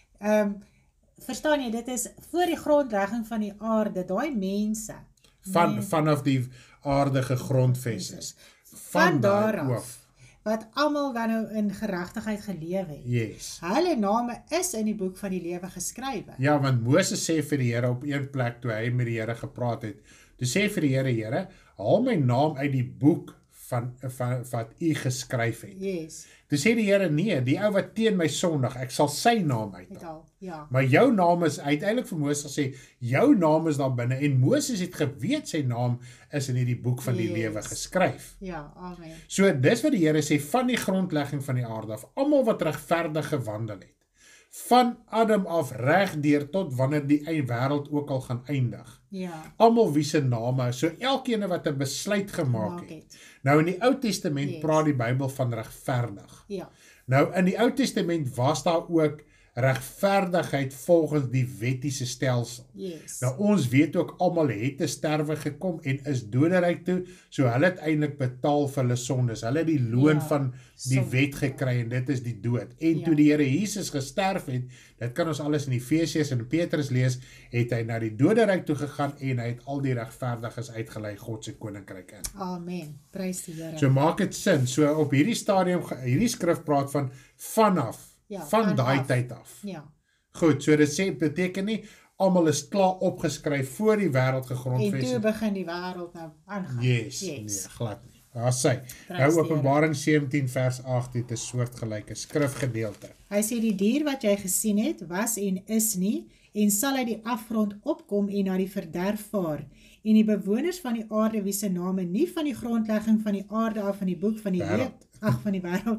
verstaan jy, dit is voor die grondlegging van die aarde, daai mense. Vanaf die aarde gegrondves is. Van daar af, wat almal dan nou in geregtigheid geleef het. Yes. Hulle name is in die boek van die lewe geskrywe. Ja, want Moses sê vir die Here op een plek, toe hy met die Here gepraat het, toe sê vir die Here, haal my naam uit die boek van wat u geskryf het. Yes. Toe sê die Here, nee, die ou wat teen my sondig, ek sal sy naam uithaal. Ja. Maar jou naam is, uiteindelik vir Moses gesê, jou naam is daar binne, en Moses het geweet sy naam is in die boek van die lewe geskryf. Ja, amen. So dis wat die Here sê, van die grondlegging van die aarde af, almal wat regverdig gewandel het, van Adam af reg deur tot wanneer die wêreld ook al gaan eindig. Ja. Almal wie se name, so elkeen wat 'n besluit gemaak het. Nou in die Ou Testament praat die Bybel van regverdig. Ja. Nou in die Ou Testament was daar ook regverdigheid volgens die wettiese stelsel. Yes. Nou ons weet ook almal het te sterwe gekom en is doderyk toe, so hulle het eintlik betaal vir hulle sondes. Hulle het die loon van die wet gekry en dit is die dood. En toe die Here Jesus gesterf het, dit kan ons alles in Efesiërs en Petrus lees, het hy na die doderyk toe gegaan en hy het al die regverdiges uitgelei God se koninkryk in. Amen. Prys die Here. So maak dit sin. So op hierdie stadium, hierdie skrif praat vanaf, van daai tyd af. Ja. Goed, so dit sê, beteken nie, almal is klaar opgeskryf voor die wêreld gegrondves. En toe begin die wêreld nou aangaan. Yes. Nee, glad nie. Daar sê, nou Openbaring 17 vers 8 het 'n soortgelyke skrifgedeelte. Hy sê die dier wat jy gesien het, was en is nie, en sal uit die afgrond opkom en na die verderf vaar. En die bewoners van die aarde, wie se name nie van die grondlegging van die aarde af van die boek van die van die wêreld,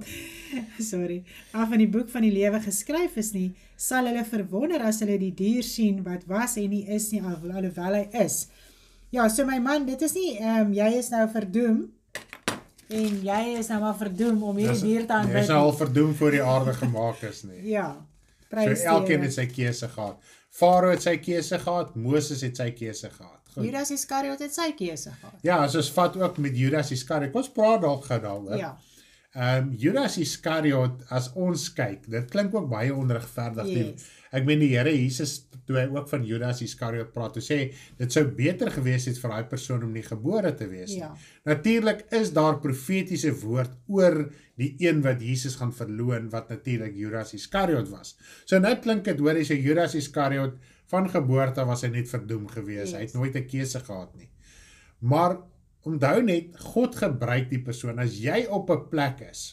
af van die boek van die lewe geskryf is nie, sal hulle verwonder as hulle die dier sien wat was en nie is nie, alhoewel hy is. Ja, so my man, dit is nie, jy is nou verdoem, en jy is nou maar verdoem om hierdie dier te aanbid. Jy is nou al verdoem voor die aarde gemaak is nie. Ja, prys so elkeen het sy keuse gehad. Farao het sy keuse gehad, Moses het sy keuse gehad. Goed. Judas Iskariot het sy keuse gehad. Ja, as ons vat ook met Judas Iskariot, ons praat dalk daaroor. Ja. Judas Iskariot, as ons kyk, dit klink ook baie onregverdig. Ek meen die Here Jesus, toe hy ook van Judas Iskariot praat, toe sê, dit sou beter gewees het vir daai persoon om nie gebore te wees nie. Natuurlik is daar profetiese woord oor die een wat Jesus gaan verloon, wat natuurlik Judas Iskariot was. So nou klink dit, hoor jy sê, Judas Iskariot, van geboorte was hy net verdoem gewees, hy het nooit 'n keuse gehad nie. Maar, onthou net, God gebruik die persoon, as jy op 'n plek is,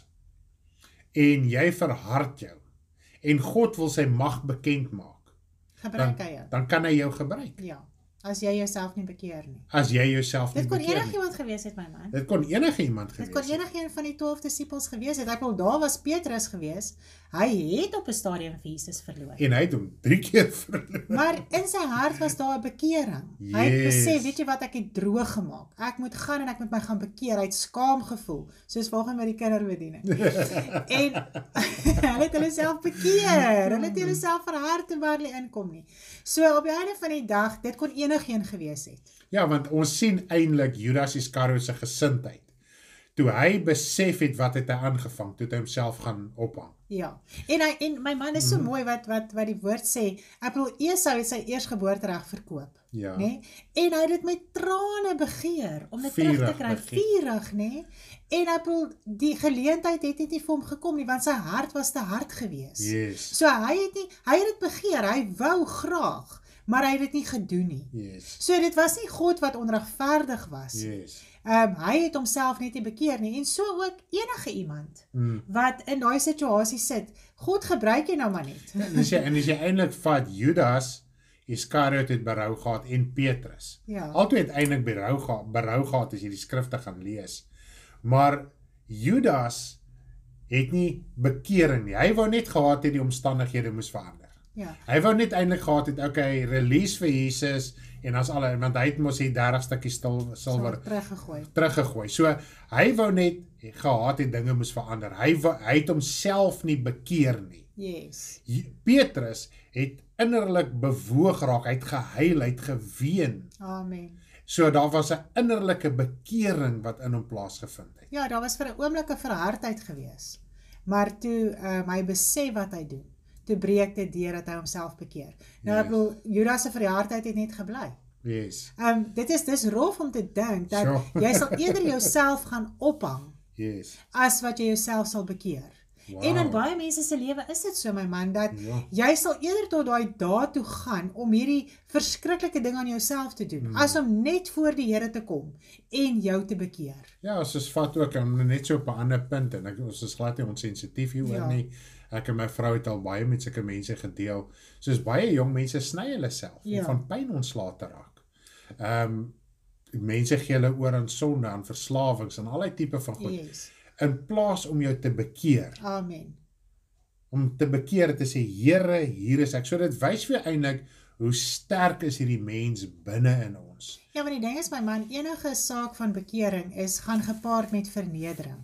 en jy verhard jou, en God wil sy mag bekend maak, dan kan hy jou gebruik. Ja, as jy jouself nie bekeer nie. As jy jouself nie bekeer nie. Dit kon enigiemand gewees het, my man. Dit kon enigiemand gewees het. Dit kon enigeen van die 12 disippels gewees het. Ek bedoel, daar was Petrus gewees. Hy het op 'n stadium vir Jesus verloor. En hy het hom 3 keer verloor. Maar in sy hart was daar 'n bekering. Hy het besef, weet jy wat, ek het droog gemaak. Ek moet gaan en ek moet my gaan bekeer. Hy het skaam gevoel, soos volgens met die kinderbediening. En hulle het hulle self bekeer. Hulle het hulle self verhard en waar hulle inkom nie. So op die einde van die dag, dit kon enigeen gewees het. Ja, want ons sien eintlik Judas Iskariot se gesindheid. Toe hy besef het wat het hy aangevang, toe het hy homself gaan ophang. Ja, en my man is so mooi wat die woord sê, ek bedoel, Esau het sy eersgeboortereg verkoop, nee? En hy het dit met trane begeer, om dit terug te kry, vurig, nee? En ek bedoel, die geleentheid het nie vir hom gekom nie, want sy hart was te hard gewees. So hy het dit begeer, hy wou graag, maar hy het dit nie gedoen nie. So dit was nie God wat onregverdig was. Hy het homself net nie bekeer nie, en so ook enige iemand, wat in daai situasie sit, God gebruik jy nou maar net. En as jy eintlik vat, Judas Iskariot het berou gehad en Petrus. Altyd het eintlik berou gehad as jy die skrifte gaan lees. Maar Judas het nie bekering nie. Hy wou net gehad het die omstandighede moes verander. Hy wou net eintlik gehad het, okay, release vir Jesus, en as alle, want hy het mos die 30 stukkies silwer teruggegooi. So, hy wou net gehad het, dinge moes verander. Hy het homself nie bekeer nie. Petrus het innerlik bewoog raak, hy het gehuil, hy het geween. Amen. So, daar was 'n innerlike bekering wat in hom plaasgevind het. Ja, daar was vir 'n oomblik 'n verhardheid gewees. Maar toe hy besef wat hy doen, toe breek dit deur dat hy homself bekeer. Nou, ek bedoel, Judas se verhardheid het net gebly. Dit is rof om te dink, dat jy sal eerder jouself gaan ophang, as wat jy jouself sal bekeer. En in baie mense se lewe is dit so, my man, dat jy sal eerder tot daai daad toe gaan, om hierdie verskriklike ding aan jouself te doen, as om net voor die Here te kom, en jou te bekeer. Ja, ons vat ook, net so op 'n ander punt, en ons is glad nie onsensitief hieroor nie. Ek en my vrou het al baie met sulke mense gedeel, soos baie jong mense sny hulle self, om van pyn ontslae te raak. Mense gee hulle oor aan sonde, aan verslawings, en allerlei tipe van goed. In plaas om jou te bekeer. Amen. Om te bekeer, te sê, Here, hier is ek. So dit wys vir eintlik, hoe sterk is hierdie mens binne in ons. Ja, maar die ding is, my man, enige saak van bekering gaan gepaard met vernedering.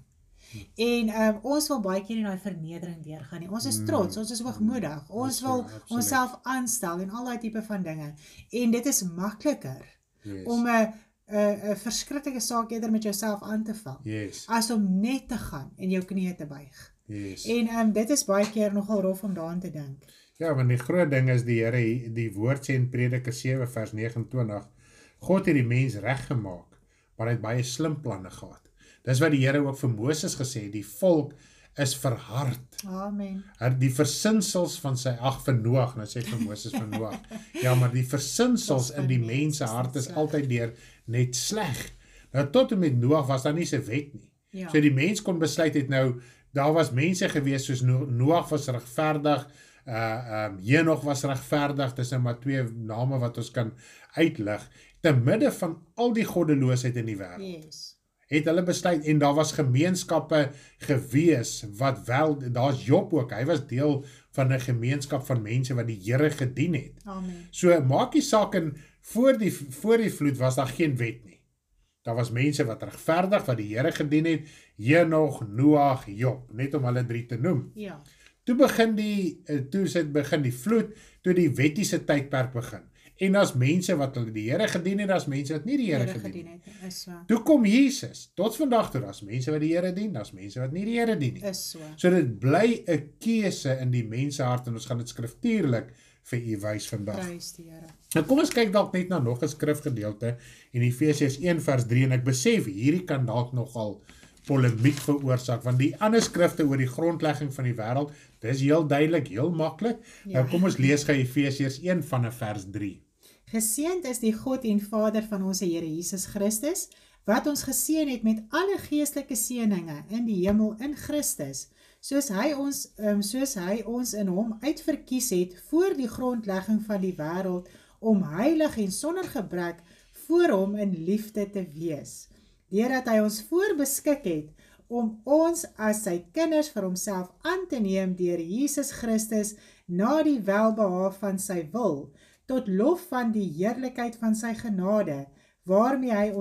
En ons wil baie keer in daai vernedering deurgaan nie. Ons is trots, ons is hoogmoedig. Ons wil onsself aanstel en al daai tipe van dinge. En dit is makliker om 'n verskriklike saak eerder met jouself aan te val, as om net te gaan en jou knieë te buig. En dit is baie keer nogal rof om daaraan te dink. Ja, want die groot ding is die Here, die woord sê in Prediker 7 vers 29, God het die mens reggemaak, maar hy het baie slim planne gehad. Dis wat die Here ook vir Moses gesê het, die volk is verhard. Amen. Die versinsels van sy, vir Noag, nou sê ek vir Moses van Noag, ja, maar die versinsels in die mense hart is altyd deur net sleg. Nou tot en met Noag was daar nie sy wet nie. So die mens kon besluit het nou, daar was mense gewees soos Noag was regverdig, Henog was regverdig, dis nou maar 2 name wat ons kan uitlig, te midde van al die goddeloosheid in die wêreld. Het hulle besluit, en daar was gemeenskappe gewees, wat wel, daar's Job ook, hy was deel van 'n gemeenskap van mense wat die Here gedien het. Amen. So maak die saak in, voor die vloed was daar geen wet nie. Daar was mense wat regverdig, wat die Here gedien het, Henog, Noag, Job, net om hulle 3 te noem. Ja. Toe begin die vloed, toe die wettiese tydperk begin. En as mense wat hulle die Here gedien het, as mense wat nie die Here gedien het. Toe kom Jesus, tot vandag toe, as mense wat die Here dien, as mense wat nie die Here dien nie. So dit bly 'n keuse in die mensehart, en ons gaan dit skriftuurlik vir u wys vandag. Prys die Here. Nou kom ons kyk dalk net na nog 'n skrifgedeelte in Efesiërs 1 vers 3, en ek besef, hierdie kan dalk nogal polemiek veroorsaak, want die ander skrifte oor die grondlegging van die wêreld, dis heel duidelik, heel maklik. Nou kom ons lees gou Efesiërs 1 vanaf vers 3. Geseënd is die God en Vader van ons Here Jesus Christus, wat ons geseën het met alle geestelike seëninge in die hemel in Christus, soos hy ons in hom uitverkies het voor die grondlegging van die wêreld, om heilig en sonder gebrek voor hom in liefde te wees, deurdat hy ons voorbeskik het om ons as sy kinders vir homself aan te neem deur Jesus Christus na die welbehae van sy wil, tot lof van die heerlikheid van sy genade, waarmee hy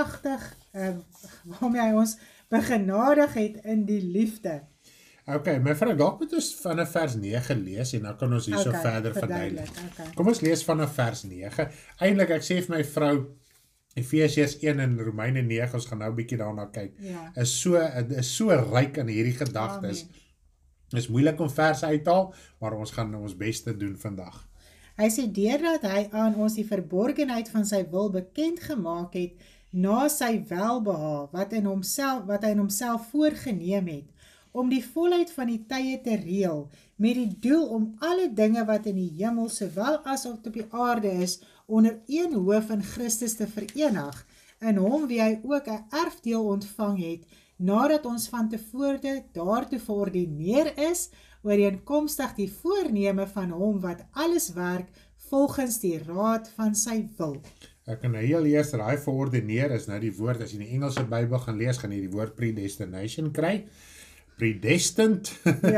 ons begenadig het in die liefde. Okay, mevrou, dalk moet ons vanaf vers 9 lees, en dan kan ons hierso verder verduidelik. Kom ons lees vanaf vers 9. Eintlik, ek sê vir my vrou, Efesiërs 1 en Romeine 9, ons gaan nou 'n bietjie daarna kyk, is so ryk in hierdie gedagtes. Is moeilik om verse uithaal, maar ons gaan ons beste doen vandag. Hy sê, deurdat hy aan ons die verborgenheid van sy wil bekend gemaak het, na sy welbehae, wat hy in homself voorgeneem het, om die volheid van die tye te reël, met die doel om alle dinge wat in die hemel, sowel as op die aarde is, onder een hoof in Christus te verenig, in hom wie hy ook 'n erfdeel ontvang het, nadat ons van tevore daartoe verordineer is, ooreenkomstig die voorneme van hom wat alles werk, volgens die raad van sy wil. Ek kan nou heel eers, daai verordineer is nou die woord, as jy in die Engelse Bybel gaan lees, gaan jy die woord predestination kry, predestined,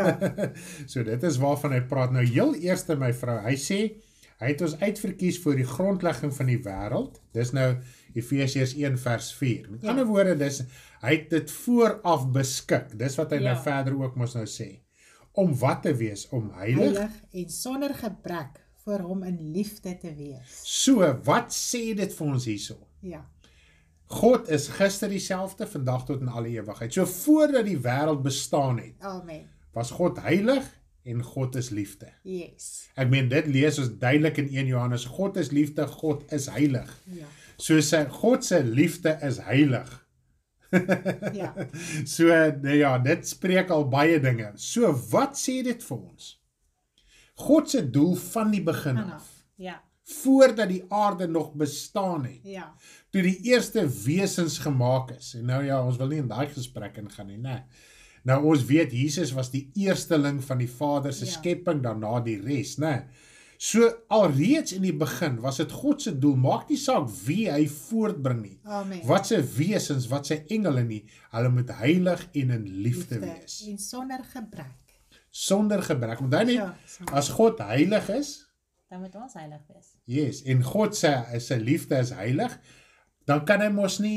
so dit is waarvan hy praat. Nou heel eerste my vrou, hy sê, hy het ons uitverkies voor die grondlegging van die wêreld, dis nou Efesiërs 1 vers 4, met ander woorde, hy het dit vooraf beskik, dis wat hy nou verder ook mos nou sê, om wat te wees, om heilig en sonder gebrek, voor hom in liefde te wees. So, wat sê dit vir ons hierso? Ja. God is gister dieselfde, vandag tot in alle ewigheid. So voordat die wêreld bestaan het, Amen, was God heilig en God is liefde. Yes. Ek meen, dit lees ons duidelik in 1 Johannes, God is liefde, God is heilig. Ja. So God se liefde is heilig. Ja. So, ja, dit spreek al baie dinge. So, wat sê dit vir ons? God se doel van die begin af, voordat die aarde nog bestaan het, toe die eerste wesens gemaak is, en nou ja, ons wil nie in daai gesprek ingaan nie, nee. Nou ons weet, Jesus was die eersteling van die Vader se skepping, daarna die res, nee. So alreeds in die begin was dit God se doel, maak nie saak wie hy voortbring nie, wat se wesens, wat se engele nie, hulle moet heilig en in liefde wees. En sonder gebrek. Sonder gebrek, want dan nie, as God heilig is, dan moet ons heilig wees. Yes, en God se liefde is heilig, dan kan hy mos nie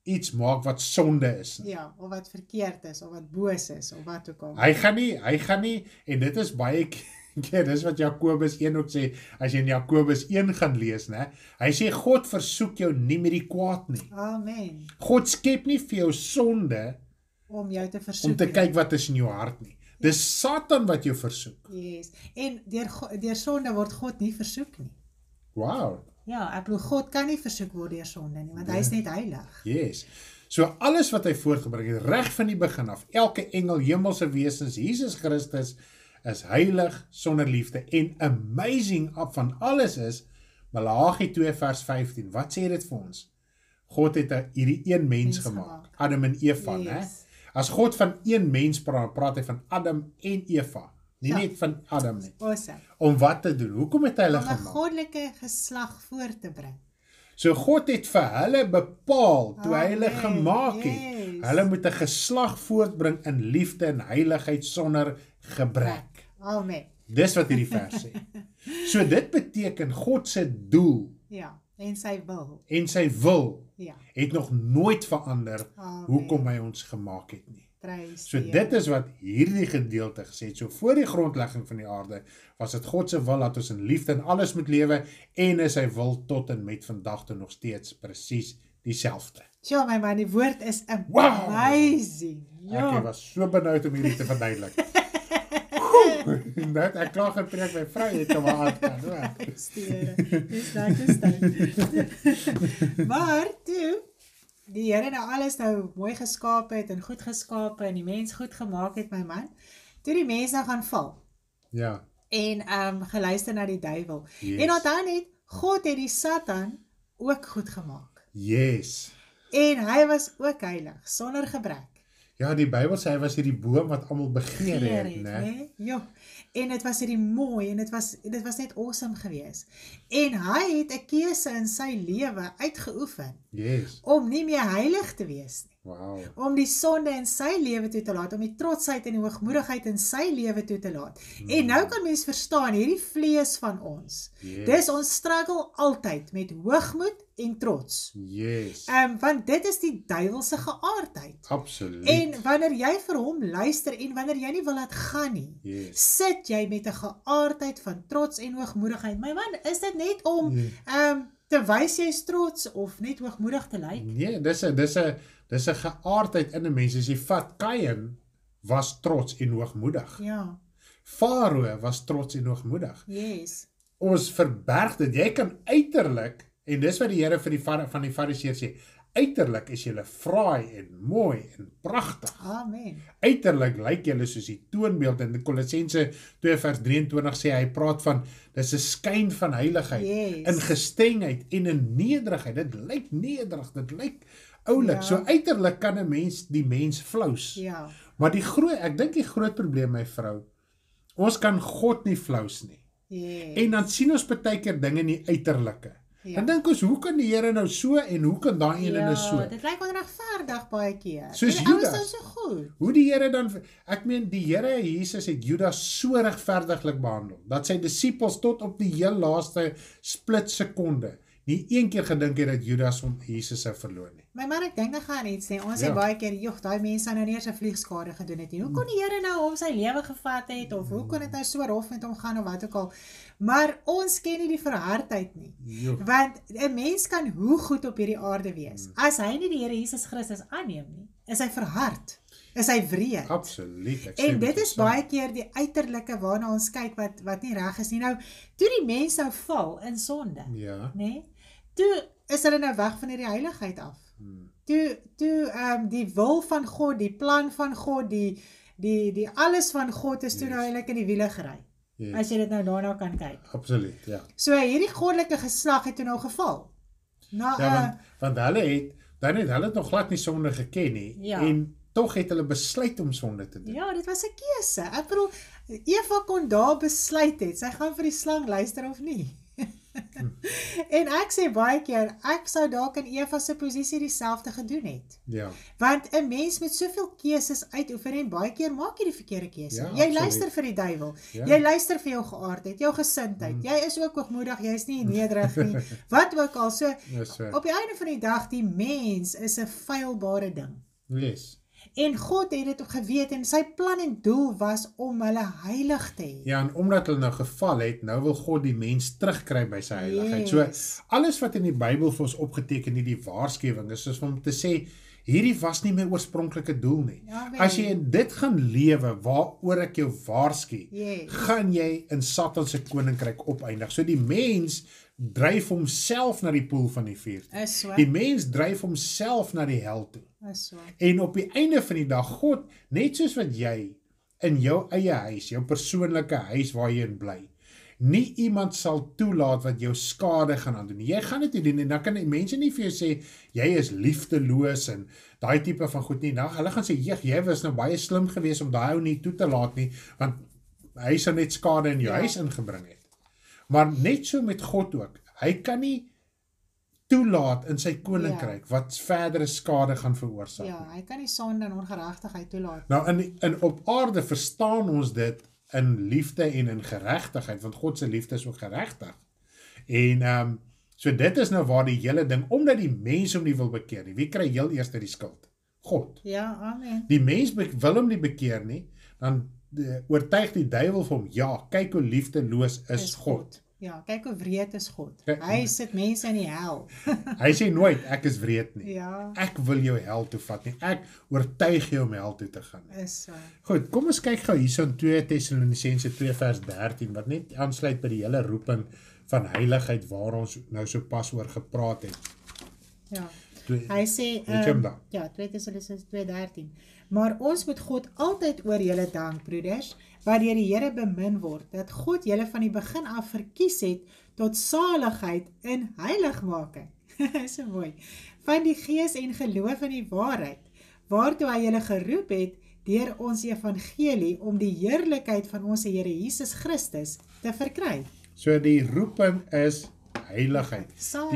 iets maak wat sonde is nie. Ja, of wat verkeerd is, of wat boos is, of wat ook al. Hy gaan nie, en dit is baie keer, dis wat Jakobus 1 ook sê, as jy in Jakobus 1 gaan lees, né? Hy sê, God versoek jou nie met die kwaad nie. Amen. God skep nie vir jou sonde, om jou te versoek. Om te kyk wat is in jou hart nie. Dis Satan wat jou versoek. Yes. En deur sonde word God nie versoek nie. Wow. Ja, ek bedoel, God kan nie versoek word deur sonde nie, want hy is net heilig. Yes. So alles wat hy voortgebring het, reg van die begin af, elke engel, hemelse wesens, Jesus Christus is heilig sonder liefde. En amazing van alles is, Maleagi 2 vers 15, wat sê dit vir ons? God het hierdie een mens gemaak, Adam en Eva, yes. Né? As God van een mens praat hy van Adam en Eva, nie net van Adam nie. Awesome. Om wat te doen? Hoekom het hy hulle gemaak? Om 'n goddelike geslag voor te bring. So God het vir hulle bepaal, toe hy hulle gemaak het, hulle moet 'n geslag voortbring in liefde en heiligheid sonder gebrek. Amen. Dis wat hierdie vers sê. So dit beteken God se doel. Ja, en sy wil. En sy wil. Ja. Het nog nooit verander hoekom hy ons gemaak het nie. So dit is wat hierdie gedeelte gesê het. So voor die grondlegging van die aarde was dit God se wil dat ons in liefde en alles moet lewe en is hy wil tot en met vandag toe nog steeds presies dieselfde. Ja, my man, die woord is amazing. Wow. Ek was so benoud om hierdie te verduidelik. Net ek klaar gepreek, my vrou het hom aan kan, hoor. Dis maar toe die Here nou alles nou mooi geskaap het en goed geskaap en die mens goed gemaak het, my man, toe die mens nou gaan val. Ja. En geluister na die duiwel. Yes. En dan het God het die Satan ook goed gemaak. Yes. En hy was ook heilig, sonder gebrek. Ja, die Bybel sê hy was hierdie boom wat almal begeer het, né? Ja. En dit was hierdie mooi en dit was net awesome geweest. En hy het 'n keuse in sy lewe uitgeoefen. Yes. Om nie meer heilig te wees nie. Wow. Om die sonde in sy lewe toe te laat, om die trotsheid en die hoogmoedigheid in sy lewe toe te laat. En nou kan mens verstaan, hierdie vlees van ons, dis ons struggle altyd met hoogmoed en trots. Yes. Want dit is die duiwelse geaardheid. Absoluut. En wanneer jy vir hom luister en wanneer jy nie wil laat gaan nie, sit jy met 'n geaardheid van trots en hoogmoedigheid. My man, is dit net om te wys jy is trots of net hoogmoedig te lyk? Nee, dis 'n geaardheid in 'n mens. As jy vat, Kain was trots en hoogmoedig. Ja. Farao was trots en hoogmoedig. Yes. Ons verberg dit. Jy kan uiterlik, en dis wat die Here vir van die Fariseërs sê, uiterlik is julle fraai en mooi en pragtig. Amen. Uiterlik lyk julle soos die toonbeeld. In Kolossense 2 vers 23 sê hy praat van, dis 'n skyn van heiligheid, in gestrengheid en in nederigheid. Dit lyk nederig, dit lyk oulik. So uiterlik kan 'n mens die mens flous. Ja. Maar ek dink die groot probleem, my vrou, ons kan God nie flous nie. Yes. En dan sien ons baie keer dinge in die uiterlike. Dan dink ons, hoe kan die Here nou so en hoe kan daai ene nou so? Ja, dit lyk onregverdig baie keer. Soos die Judas. Is so goed. Hoe die Here dan, ek meen die Here Jesus het Judas so regverdiglik behandel, dat sy disippels tot op die heel laaste split sekonde nie een keer gedink het dat Judas om Jesus sou verloor nie. My man, ek dink nou gaan iets sê. Ons het baie keer, joh, daai mense nou nie eens 'n vliegskade gedoen het nie. Hoe kon die Here nou hom sy lewe gevat het of hoe kon dit nou so rof met hom gaan of wat ook al. Maar ons ken nie die verhardheid nie. Want 'n mens kan hoe goed op hierdie aarde wees. As hy nie die Here Jesus Christus aanneem nie, is hy verhard. Is hy wreed. Absoluut. En dit is baie keer die uiterlike waarna ons kyk wat nie reg is nie. Nou, toe die mens nou val in sonde, nê? Toe is hulle nou weg van hierdie heiligheid af. Toe die wil van God, die plan van God, die alles van God is toe nou eintlik in die wiele gery. As jy dit nou daarna kan kyk. Absoluut, ja. So hierdie goddelike geslag het toe nou geval. Want hulle het nog glad nie sonde geken nie. En tog het hulle besluit om sonde te doen. Ja, dit was 'n keuse. Ek bedoel, Eva kon daar besluit het, sy gaan vir die slang luister of nie. En ek sê baie keer, ek sou dalk in Eva se posisie dieselfde gedoen het. Ja. Want 'n mens met soveel keuses uitoefen en baie keer maak jy die verkeerde keuse. Ja, jy luister vir die duiwel. Ja. Jy luister vir jou geaardheid, jou gesindheid. Jy is ook hoogmoedig, jy is nie nederig nie. Wat ook al. So op die einde van die dag, die mens is 'n feilbare ding. Yes. En God het dit geweet en sy plan en doel was om hulle heilig te hê. Ja, en omdat hulle nou geval het, nou wil God die mens terugkry by sy heiligheid. Yes. So alles wat in die Bybel vir ons opgeteken het, die waarskuwing is soos om te sê, hierdie was nie my oorspronklike doel nie. Ja, As jy in dit gaan lewe waaroor ek jou waarsku, Yes. gaan jy in Satan se koninkryk opeindig. So die mens dryf homself na die poel van die vuur toe. Is so. Die mens dryf homself na die hel toe. Is so. En op die einde van die dag, God, net soos wat jy in jou eie huis, jou persoonlike huis waar jy in bly, nie iemand sal toelaat wat jou skade gaan aandoen. Jy gaan dit nie doen en dan kan die mense nie vir jou sê jy is liefdeloos en daai tipe van goed nie. Nou hulle gaan sê jy was nou baie slim geweest om daai ou nie toe te laat nie, want hy sou net skade in jou huis ingebring het. Maar net so met God ook. Hy kan nie toelaat in sy koninkryk wat verdere skade gaan veroorsaak. Ja, hy kan nie sonde en ongeregtigheid toelaat. Nou in op aarde verstaan ons dit in liefde en in geregtigheid, want God se liefde is ook geregtig. En so dit is nou waar die hele ding, omdat die mens hom nie wil bekeer nie. Wie kry heel eers die skuld? God. Ja, amen. Die mens wil hom nie bekeer nie, dan oortuig die duiwel vir hom, ja, kyk hoe liefdeloos is God. Ja, kyk hoe wreed is God. Hy sit mense in die hel. Hy sê nooit, ek is wreed nie. Ja. Ek wil jou hel toe vat nie. Ek oortuig jou om hel toe te gaan. Is so. Goed, kom ons kyk gou hierso in 2 Tessalonisense 2 vers 13, wat net aansluit by die hele roeping van heiligheid waar ons nou so pas oor gepraat het. Ja. Hy sê, ja, 2 Tessalonisense 2:13. Maar ons moet God altyd oor julle dank, broeders, wat deur die Here bemin word, dat God julle van die begin af verkies het tot saligheid en heiligmaking. So mooi. Van die gees en geloof in die waarheid, waartoe hy julle geroep het deur ons evangelie om die heerlikheid van ons Here Jesus Christus te verkry. So die roeping is heiligheid.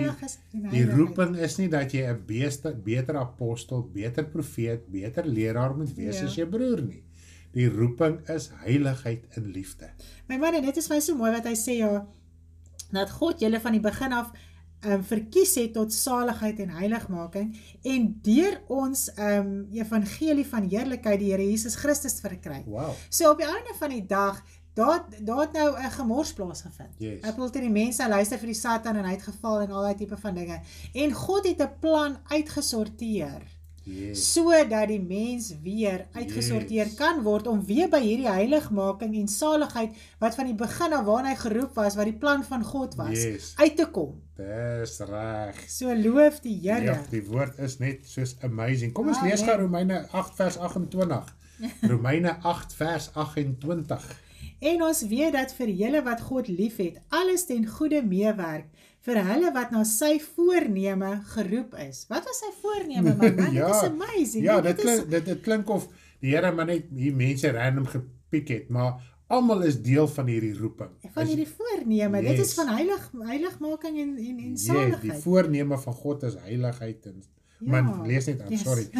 Die roeping is nie dat jy 'n beter apostel, beter profeet, beter leraar moet wees as jou broer nie. Die roeping is heiligheid in liefde. My man, en dit is my so mooi wat hy sê, ja, dat God julle van die begin af verkies het tot saligheid en heiligmaking en deur ons evangelie van heerlikheid die Here Jesus Christus verkry. Wow. So op die einde van die dag, daar het nou 'n gemors plaasgevind. Yes. Ek wil die mense luister vir die Satan en hy het geval en al daai tipe van dinge. En God het 'n plan uitgesorteer. Yes. Sodat die mens weer uitgesorteer kan word om weer by hierdie heiligmaking en saligheid wat van die begin af waarna hy geroep was, wat die plan van God was, uit te kom. Dis reg. So loof die Here. Ja, die woord is net soos amazing. Kom ons lees gou Romeine 8 vers 28. Romeine 8 vers 28. En ons weet dat vir julle wat God liefhet, alles ten goeie meewerk, vir hulle wat na sy voorneme geroep is. Wat was sy voorneme, my man? Ja, dit is amazing. Ja, dit klink of die Here maar net hier mense random gepiek het, maar almal is deel van hierdie roeping. Van hierdie voorneme, dit is van heiligmaking en saligheid. Die voorneme van God is heiligheid en man, lees net aan, sorry.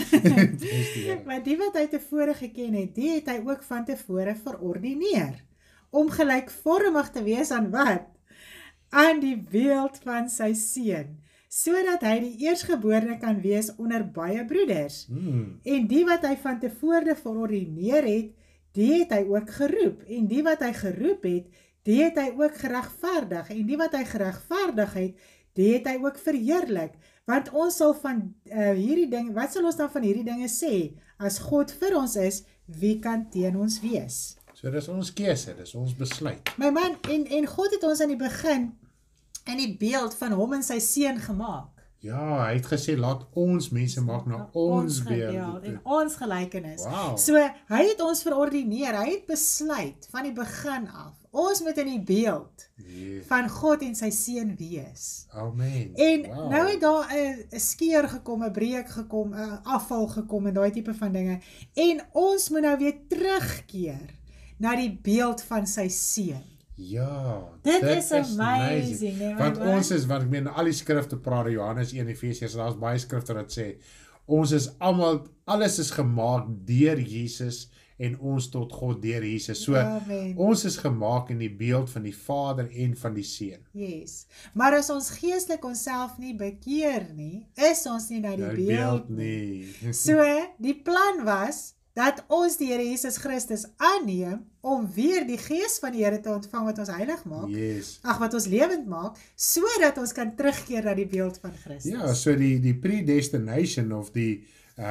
Maar die wat hy tevore geken het, die het hy ook van tevore verordineer, om gelykvormig te wees aan wat? Aan die beeld van sy seun, sodat hy die eerstgeborene kan wees onder baie broeders. En die wat hy van tevore verordineer het, die het hy ook geroep. En die wat hy geroep het, die het hy ook geregverdig. En die wat hy geregverdig het, die het hy ook verheerlik. Want ons sal van hierdie ding, wat sal ons dan van hierdie dinge sê? As God vir ons is, wie kan teen ons wees? So dis ons keuse, dis ons besluit. My man, en God het ons aan die begin in die beeld van hom en sy seun gemaak. Ja, hy het gesê, laat ons mense maak na ons beeld en ons gelykenis. Wow. So, hy het ons verordineer, hy het besluit van die begin af, ons moet in die beeld van God en sy seun wees. Amen. En nou het daar 'n skeur gekom, 'n breek gekom, 'n afval gekom en daai tipe van dinge. En ons moet nou weer terugkeer na die beeld van sy seun. Ja, dit is amazing. Nee, want ons is, wat ek meen, al die skrifte praat, Johannes 1, Efesiërs, daar's baie skrifte wat sê, ons is almal, alles is gemaak deur Jesus en ons tot God deur Jesus. So, ons is gemaak in die beeld van die Vader en van die Seun. Yes. Maar as ons geestelik onsself nie bekeer nie, is ons nie na die beeld nie. So, die plan was dat ons die Here Jesus Christus aanneem om weer die Gees van die Here te ontvang wat ons heilig maak, wat ons lewend maak, sodat ons kan terugkeer na die beeld van Christus. Ja, so die predestination of die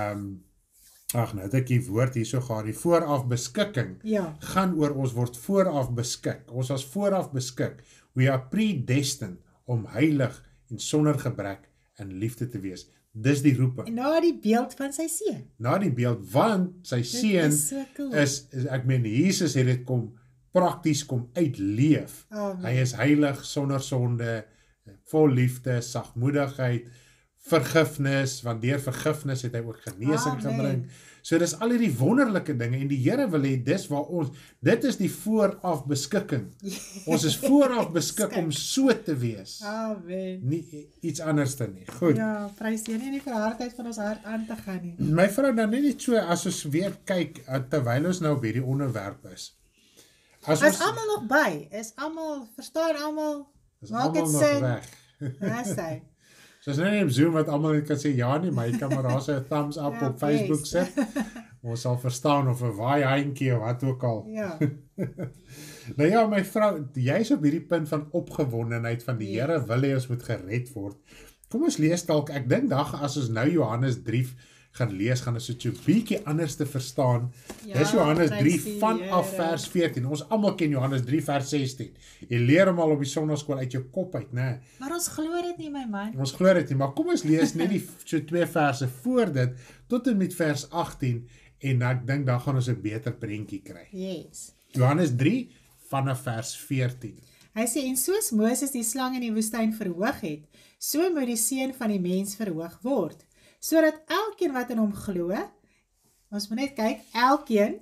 nou het ek die woord hier so gehad, die voorafbeskikking, gaan oor ons word vooraf beskik. Ons was vooraf beskik. We are predestined om heilig en sonder gebrek in liefde te wees. Dis die roeping. Na die beeld van sy seun. Na die beeld, want sy seun is, ek meen, Jesus het dit prakties kom uitleef. Hy is heilig, sonder sonde, vol liefde, sagmoedigheid, vergifnis, want deur vergifnis het hy ook genesing gebring. So dis al die wonderlike dinge, en die Here wil hê, dis waar ons, dit is die vooraf beskikking. Ons is vooraf beskik om so te wees. Amen. Nie iets anders te nie. Goed. Ja, prys die Here nie vir die hardheid van ons hart aan te gaan nie. My vrou, dan net so, as ons weer kyk, terwyl ons nou by die onderwerp is. Is almal nog by? Is almal, verstaan almal? Maak dit sin? Dis hy. So is nou nie op Zoom wat almal kan sê ja nie, maar jy kan maar daar so 'n thumbs up op Facebook sit. Ons sal verstaan of 'n waai handjie of wat ook al. Ja. Nou ja, my vrou, jy's op hierdie punt van opgewondenheid van die Here wil hê ons moet gered word. Kom ons lees dalk, ek dink as ons nou Johannes 3 gaan lees, gaan ons so 'n bietjie anders te verstaan. Dis Johannes 3 vanaf vers 14. Ons almal ken Johannes 3 vers 16. Jy leer hom al op die sonnaskool uit jou kop uit, né? Maar ons glo dit nie, my man. Ons glo dit nie, maar kom ons lees net die so 2 verse voor dit tot en met vers 18 en ek dink dan gaan ons 'n beter prentjie kry. Yes. Johannes 3 vanaf vers 14. Hy sê, en soos Moses die slang in die woestyn verhoog het, so moet die seun van die mens verhoog word, sodat elkeen wat in hom glo, ons moet net kyk, elkeen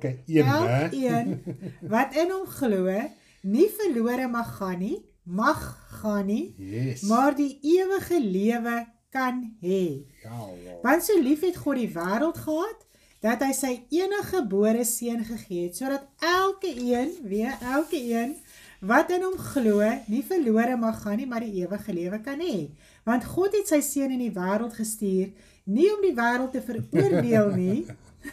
wat in hom glo, nie verlore mag gaan nie, maar die ewige lewe kan hê. Want so lief het God die wêreld gehad, dat hy sy enige gebore seun gegee het, sodat elke een wat in hom glo, nie verlore mag gaan nie, maar die ewige lewe kan hê. Want God het sy seun in die wêreld gestuur, nie om die wêreld te veroordeel nie,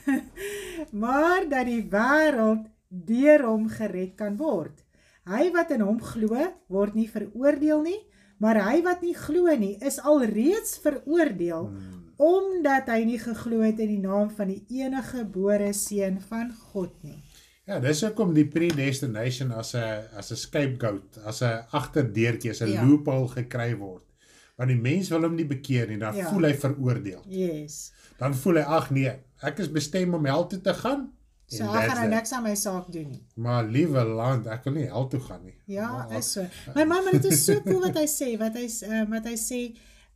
maar dat die wêreld deur hom gered kan word. Hy wat in hom glo, word nie veroordeel nie, maar hy wat nie glo nie, is alreeds veroordeel, omdat hy nie geglo het in die naam van die enige gebore seun van God nie. Ja, dis hoekom die predestination as 'n scapegoat, as 'n agterdeurtjie, as 'n loophole gekry word. Want die mens wil hom nie bekeer nie, dan voel hy veroordeel. Yes. Dan voel hy, ag nee, ek is bestem om hel toe te gaan. So ek gaan nou niks aan my saak doen nie. Maar liewe land, ek wil nie hel toe gaan nie. Ja, is so. My mamma, dit is so cool wat hy sê, wat hy sê,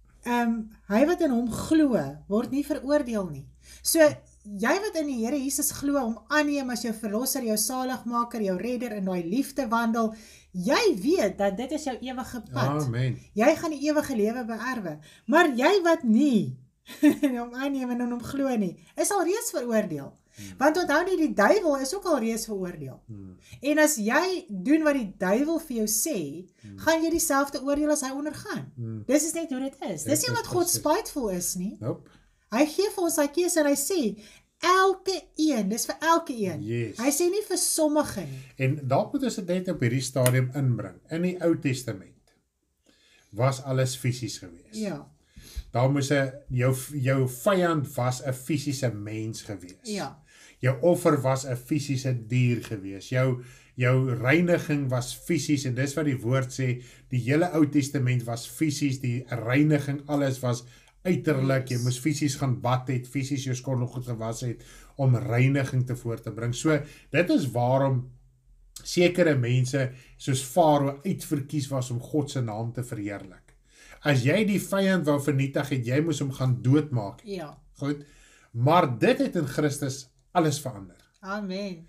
hy wat in hom glo, word nie veroordeel nie. So, jy wat in die Here Jesus glo, om aanneem as jou verlosser, jou saligmaker, jou redder, in daai liefde wandel, jy weet dat dit is jou ewige pad. Amen. Jy gaan die ewige lewe beerwe. Maar jy wat nie om aanneem en hom glo nie, is al reeds veroordeel. Want onthou nie, die duiwel is ook al reeds veroordeel. En as jy doen wat die duiwel vir jou sê, gaan jy dieselfde oordeel as hy ondergaan. Dis is net hoe dit is. Dis nie wat God spiteful is nie. Nope. Hy gee vir ons sy keuse en hy sê, elke een, dis vir elke een. Yes. Hy sê nie vir sommige nie. En dalk moet ons dit net op hierdie stadium inbring. In die Ou Testament was alles fisies gewees. Ja. Daar moes jou vyand was 'n fisiese mens gewees. Ja. Jou offer was 'n fisiese dier gewees. Jou reiniging was fisies, en dis wat die woord sê, die hele Ou Testament was fisies, die reiniging, alles was uiterlik, jy moes fisies gaan bad het, fisies jou skottel goed gewas het, om reiniging te voor te bring. So, dit is waarom sekere mense, soos Farao, uitverkies was om God se naam te verheerlik. As jy die vyand wou vernietig het, jy moes hom gaan doodmaak. Ja. Goed, maar dit het in Christus alles verander. Amen.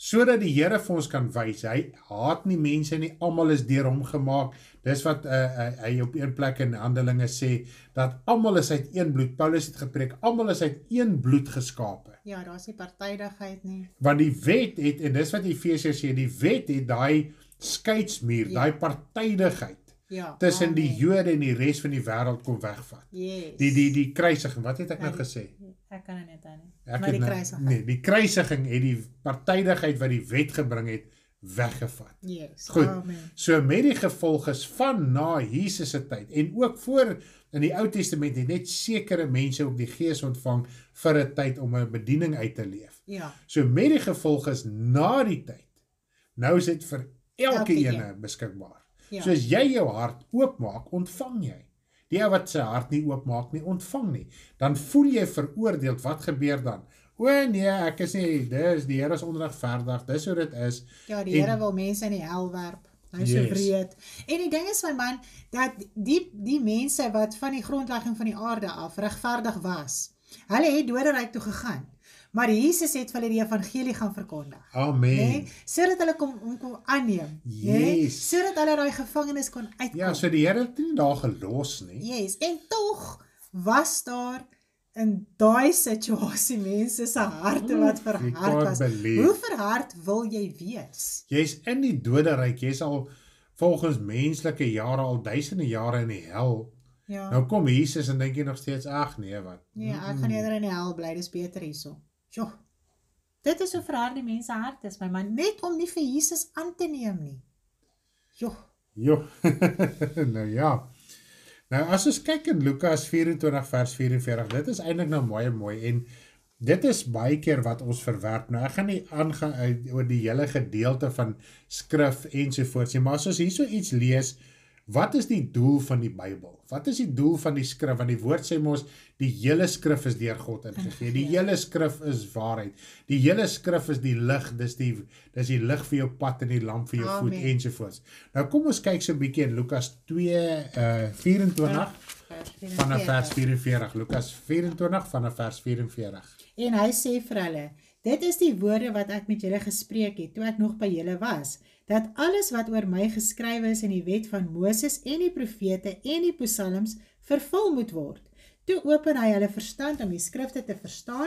sodat die Here vir ons kan wys, hy haat nie mense nie, almal is deur hom gemaak. Dis wat hy op een plek in Handelinge sê, dat almal is uit een bloed. Paulus het gepreek, almal is uit een bloed geskape. Ja, daar is nie partydigheid nie. Want die wet het, en dis wat Efesiërs sê, die wet het daai skeidsmuur, daai partydigheid tussen die Jode en die res van die wêreld kom wegvat. Yes. Die kruisiging, wat het ek nou gesê? Ek kan dit net aan nie. Maar die kruisiging. Nee, die kruisiging het die partydigheid wat die wet gebring het, weggevat. Yes. Goed, Amen. so met die gevolg is van na Jesus se tyd, en ook voor in die Ou Testament het net sekere mense ook die Gees ontvang vir 'n tyd om 'n bediening uit te leef. Ja. So met die gevolg is na die tyd, nou is dit vir elke ene beskikbaar. Ja. So as jy jou hart oopmaak, ontvang jy. Die ou wat sy hart nie oopmaak nie, ontvang nie. Dan voel jy veroordeeld, wat gebeur dan? O nee, ek is nie, die Here is onregverdig, dis hoe dit is. Ja, die Here wil mense in die hel werp. Hy is so wreed. En die ding is, my man, dat die mense wat van die grondlegging van die aarde af regverdig was, hulle het doderyk toe gegaan. Maar Jesus het vir hulle die evangelie gaan verkondig. Amen. Nee, sodat hulle kon aanneem. Nee, sodat hulle daai gevangenis kon uitkom. Ja, so die Here het nie daar gelos nie. Yes, en tog was daar in daai situasie mense se harte wat verhard was. Hoe verhard wil jy wees? Jy's in die doderyk, jy's al volgens menslike jare al duisende jare in die hel. Ja. Nou kom Jesus en dink jy nog steeds, ag nee, wat? Nee, ek gaan eerder in die hel bly, dis beter hierso. Jo. Dit is hoe verhard die mense hart is, my man, net om nie vir Jesus aan te neem nie. Jo. Nou ja. Nou as ons kyk in Lukas 24 vers 44, dit is eintlik nou mooi en dit is baie keer wat ons verwerp. Nou ek gaan nie aangaan oor die hele gedeelte van skrif ensovoorts nie, maar as ons hierso iets lees, wat is die doel van die Bybel? Wat is die doel van die skrif? Want die woord sê mos, die hele skrif is deur God ingegee. Die hele skrif is waarheid. Die hele skrif is die lig, dis die lig vir jou pad en die lamp vir jou voet ensovoorts. Nou kom ons kyk so 'n bietjie in Lukas 2:24 vanaf vers 44. Lukas 24 vanaf vers 44. En hy sê vir hulle, dit is die woorde wat ek met julle gespreek het, toe ek nog by julle was, dat alles wat oor my geskrywe is in die wet van Moses en die profete en die psalms vervul moet word. Toe open hy hulle verstand om die skrifte te verstaan.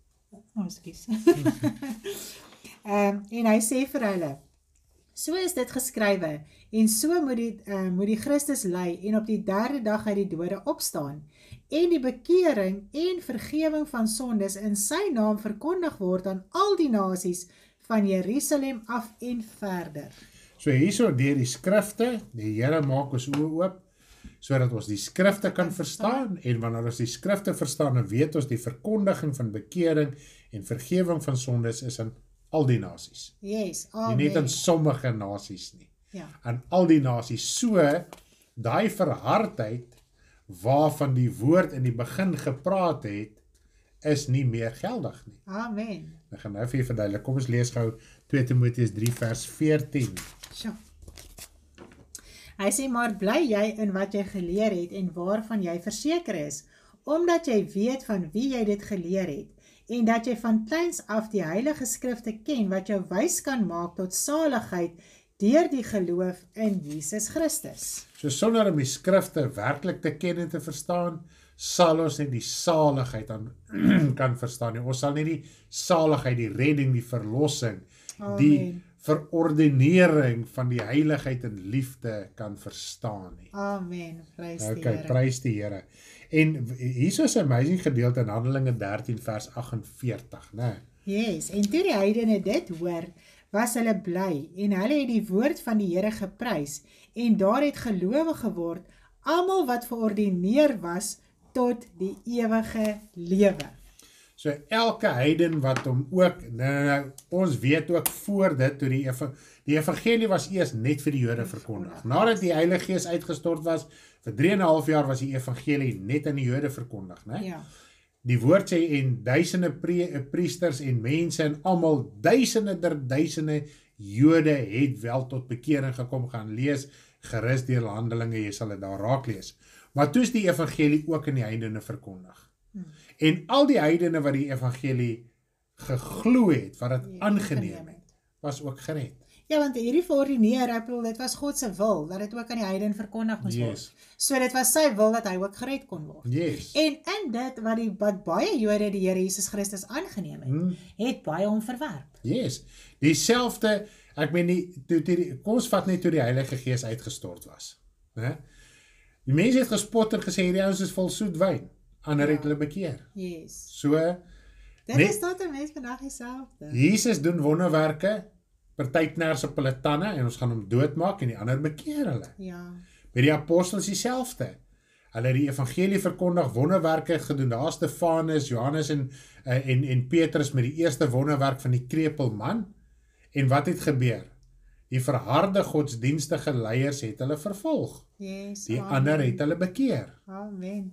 En hy sê vir hulle, so is dit geskrywe, en so moet die Christus ly en op die 3de dag uit die dode opstaan, en die bekering en vergewing van sondes in sy naam verkondig word aan al die nasies van Jerusalem af en verder. So hierso deur die skrifte, die Here maak ons oë oop, sodat ons die skrifte kan verstaan, en wanneer ons die skrifte verstaan, dan weet ons die verkondiging van bekering en vergewing van sondes is aan al die nasies. Yes, amen. Nie net aan sommige nasies nie. Ja. Aan al die nasies. So, daai verhardheid waarvan die woord in die begin gepraat het, is nie meer geldig nie. Amen. Ek gaan nou vir jy verduidelik. Kom ons lees gou 2 Timoteus 3 vers 14. So. Hy sê, maar bly jy in wat jy geleer het en waarvan jy verseker is, omdat jy weet van wie jy dit geleer het, en dat jy van kleins af die heilige skrifte ken, wat jou wys kan maak tot saligheid, deur die geloof in Jesus Christus. So sonder om die skrifte werklik te ken en te verstaan, sal ons nie die saligheid aan kan verstaan nie. Ons sal nie die saligheid, die redding, die verlossing, die verordenering van die heiligheid en liefde kan verstaan nie. Amen. Prys die Here. Prys die Here. En hier is 'n amazing gedeelte in Handelinge 13 vers 48, né? Yes, en toe die heidene dit hoor, was hulle bly, en hulle het die woord van die Here geprys, en daar het gelowe geword, almal wat verordeneer was tot die ewige lewe. So elke heiden wat hom ook, ons weet ook voor dit, toe die evangelie was eers net vir die Jode verkondig. Nadat die Heilige Gees uitgestort was, vir 3,5 jaar was die evangelie net aan die Jode verkondig, né? Ja. Die woord sê, en duisende priesters en mense, en almal, duisende Jode het wel tot bekering gekom, gaan lees, gerus deur Handelinge, jy sal dit daar raak lees. Maar toe is die evangelie ook in die heidene verkondig. En al die heidene wat die evangelie geglo het, wat het aangeneem het, was ook gered. Ja, want hierdie verordineer, ek bedoel, dit was God se wil, dat dit ook aan die heiden verkondig moes word. So dit was sy wil dat hy ook gered kon word. En in dit wat baie Jode die Here Jesus Christus aangeneem het, het baie hom verwerp. Dieselfde, ek meen nie, kom ons vat net toe die Heilige Gees uitgestort was. Né? Die mense het gespot en gesê, hierdie ouens is vol soet wyn, ander het hulle bekeer. So, dit is tot 'n mens vandag dieselfde. Jesus doen wonderwerke, party kners op hulle tande en ons gaan hom doodmaak en die ander bekeer hulle. By die apostels dieselfde. Hulle het die evangelie verkondig, wonderwerke gedoen. Daar Stefanus, Johannes en Petrus met die eerste wonderwerk van die krepelman. En wat het gebeur? Die verharde godsdienstige leiers het hulle vervolg. Die ander het hulle bekeer. Amen.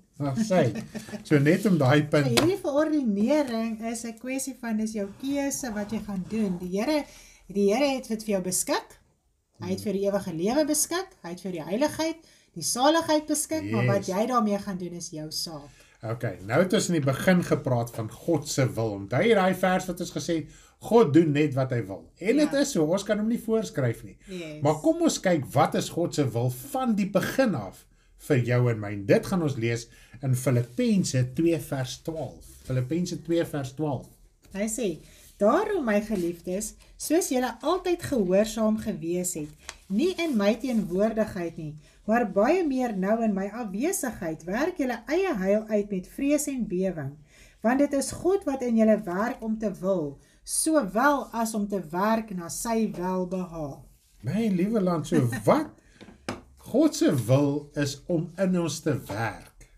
So net om daai punt. Hierdie verordinering is 'n kwessie van dis jou keuse wat jy gaan doen. Die Here het dit vir jou beskik. Hy het vir die ewige lewe beskik. Hy het vir die heiligheid, die saligheid beskik, maar wat jy daarmee gaan doen is jou saak. Okay, nou het ons in die begin gepraat van God se wil. Onthou jy daai vers wat ons gesê het, God doen net wat hy wil. En dit is so, ons kan hom nie voorskryf nie. Maar kom ons kyk, wat is God se wil van die begin af vir jou en my? Dit gaan ons lees in Filippense 2 vers 12. Filippense 2 vers 12. Hy sê, daarom my geliefdes, soos julle altyd gehoorsaam gewees het, nie in my teenwoordigheid nie, maar baie meer nou in my afwesigheid, werk julle eie heil uit met vrees en bewing, want dit is God wat in julle werk om te wil, sowel as om te werk na sy welbehaag. My liewe land, so wat? God se wil is om in ons te werk.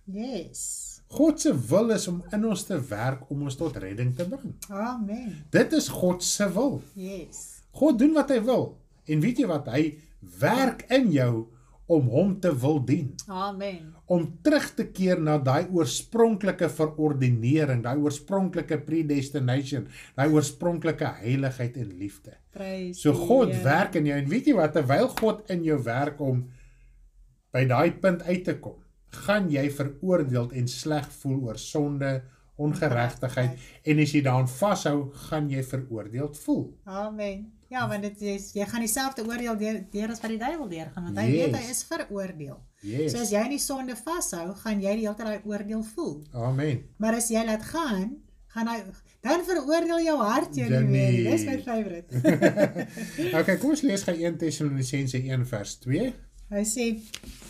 God se wil is om in ons te werk om ons tot redding te bring. Amen. Dit is God se wil. God doen wat hy wil. En weet jy wat? Hy werk in jou om hom te wil dien. Amen. Om terug te keer na daai oorspronklike verordinering, daai oorspronklike predestination, daai oorspronklike heiligheid en liefde. So God werk in jou, en weet jy wat? Terwyl God in jou werk om by daai punt uit te kom, gaan jy veroordeeld en sleg voel oor sonde, ongeregtigheid, en as jy daaraan vashou, gaan jy veroordeeld voel. Amen. Ja, want jy gaan dieselfde oordeel deur as wat die duiwel deurgaan, want hy weet hy is veroordeel. So as jy in die sonde vashou, gaan jy die hele tyd daai oordeel voel. Amen. Maar as jy laat gaan hy, dan veroordeel jou hart jou nie meer. Dis my favorite. Okay, kom ons lees gou 1 Tessalonisense 1 vers 2. Hy sê,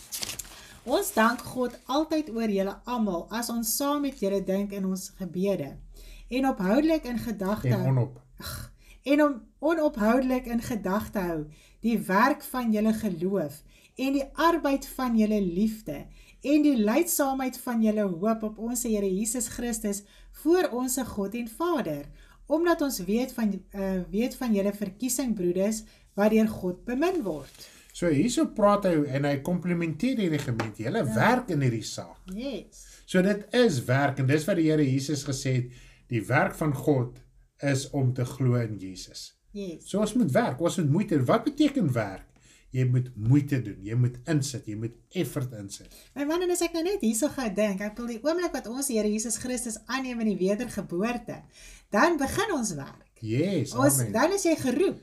ons dank God altyd oor julle almal, as ons saam met julle dink in ons gebede, en ophoudelik in gedagte hou. En om onophoudelik in gedagte hou, die werk van julle geloof, en die arbeid van julle liefde, en die lydsaamheid van julle hoop op ons Here Jesus Christus, voor ons God en Vader, omdat ons weet van julle verkiesing, broeders, wat deur God bemin word. So hierso praat hy, en hy komplimenteer hierdie gemeente, julle werk in hierdie saak. So dit is werk, en dis wat die Here Jesus gesê het, die werk van God is om te glo in Jesus. So ons moet werk, ons moet moeite doen. Wat beteken werk? Jy moet moeite doen, jy moet insit, jy moet effort insit. My man, en as ek nou net hierso gaan dink, ek bedoel die oomblik wat ons Here Jesus Christus aanneem in die wedergeboorte, dan begin ons werk. Amen. Dan is jy geroep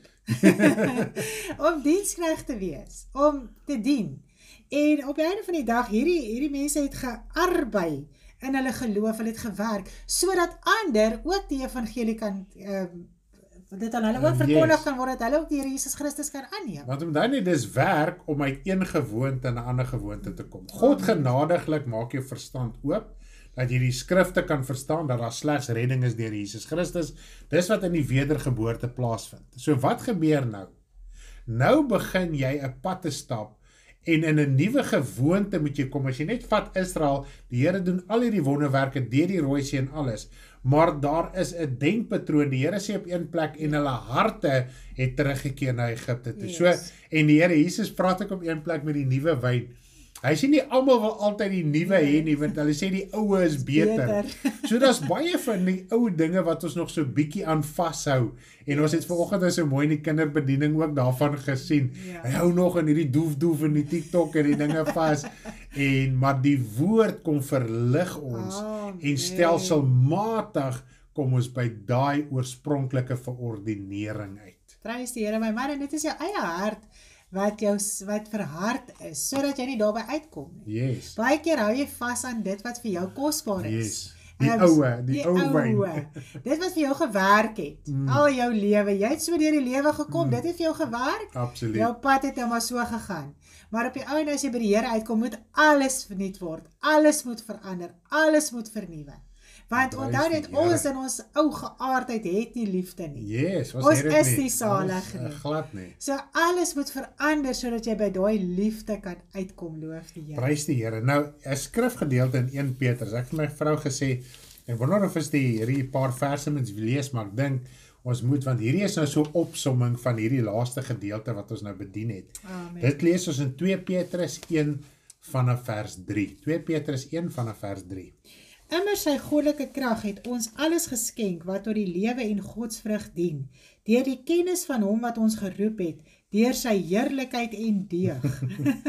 om diensknegt te wees, om te dien. En op die einde van die dag, hierdie mense het gearbei in hulle geloof, hulle het gewerk, sodat ander ook die evangelie kan dit aan hulle ook verkondig kan word, dat hulle ook die Here Jesus Christus kan aanneem. Want omdat nie dis werk om uit een gewoonte na 'n ander gewoonte te kom. God genadiglik maak jou verstand oop, dat jy die skrifte kan verstaan, dat daar slegs redding is deur Jesus Christus. Dis wat in die wedergeboorte plaasvind. So wat gebeur nou? Nou begin jy 'n pad te stap, en in 'n nuwe gewoonte moet jy kom. As jy net vat Israel, die Here doen al hierdie wonderwerke deur die Rooi See en alles, maar daar is 'n denkpatroon. Die Here sê op een plek, en hulle harte het teruggekeer na Egipte toe. So, en die Here Jesus praat ook op een plek met die nuwe wyn. Hy sê nie almal wil altyd die nuwe hê nie, want hulle sê die oue is beter. So daar's baie van die ou dinge wat ons nog so bietjie aan vashou. En ons het vanoggend so mooi in die kinderbediening ook daarvan gesien. Hy hou nog in hierdie doef in die TikTok en die dinge vas. Maar die woord kom verlig ons en stelselmatig kom ons by daai oorspronklike verordinering uit. prys die Here my man, en dit is jou eie hart wat verhard is, sodat jy nie daarby uitkom nie. Yes. Baie keer hou jy vas aan dit wat vir jou kosbaar is. Yes. Die ou wyn. Dit wat vir jou gewerk het, al jou lewe, jy het so deur die lewe gekom, dit het vir jou gewerk, Absoluut. jou pad het nou maar so gegaan. Maar op die ou en as jy by die Here uitkom, moet alles vernuut word, alles moet verander, alles moet vernuwe. Want onthou net, ons in ons ou geaardheid het nie liefde nie. Yes, ons is nie salig nie. Glad nie. So alles moet verander, sodat jy by daai liefde kan uitkom, loof die Here. Prys die Here. Nou, 'n skrifgedeelte in 1 Petrus, ek het my vrou gesê, ek wonder of is hierdie paar verse mens lees, maar ek dink, ons moet, want hierdie is nou so opsomming van hierdie laaste gedeelte wat ons nou bedien het. Amen. Dit lees ons in 2 Petrus 1 vanaf vers 3. 2 Petrus 1 vanaf vers 3. Immers sy goddelike krag het ons alles geskenk wat tot die lewe en godsvrug dien, deur die kennis van hom wat ons geroep het, deur sy heerlikheid en deug.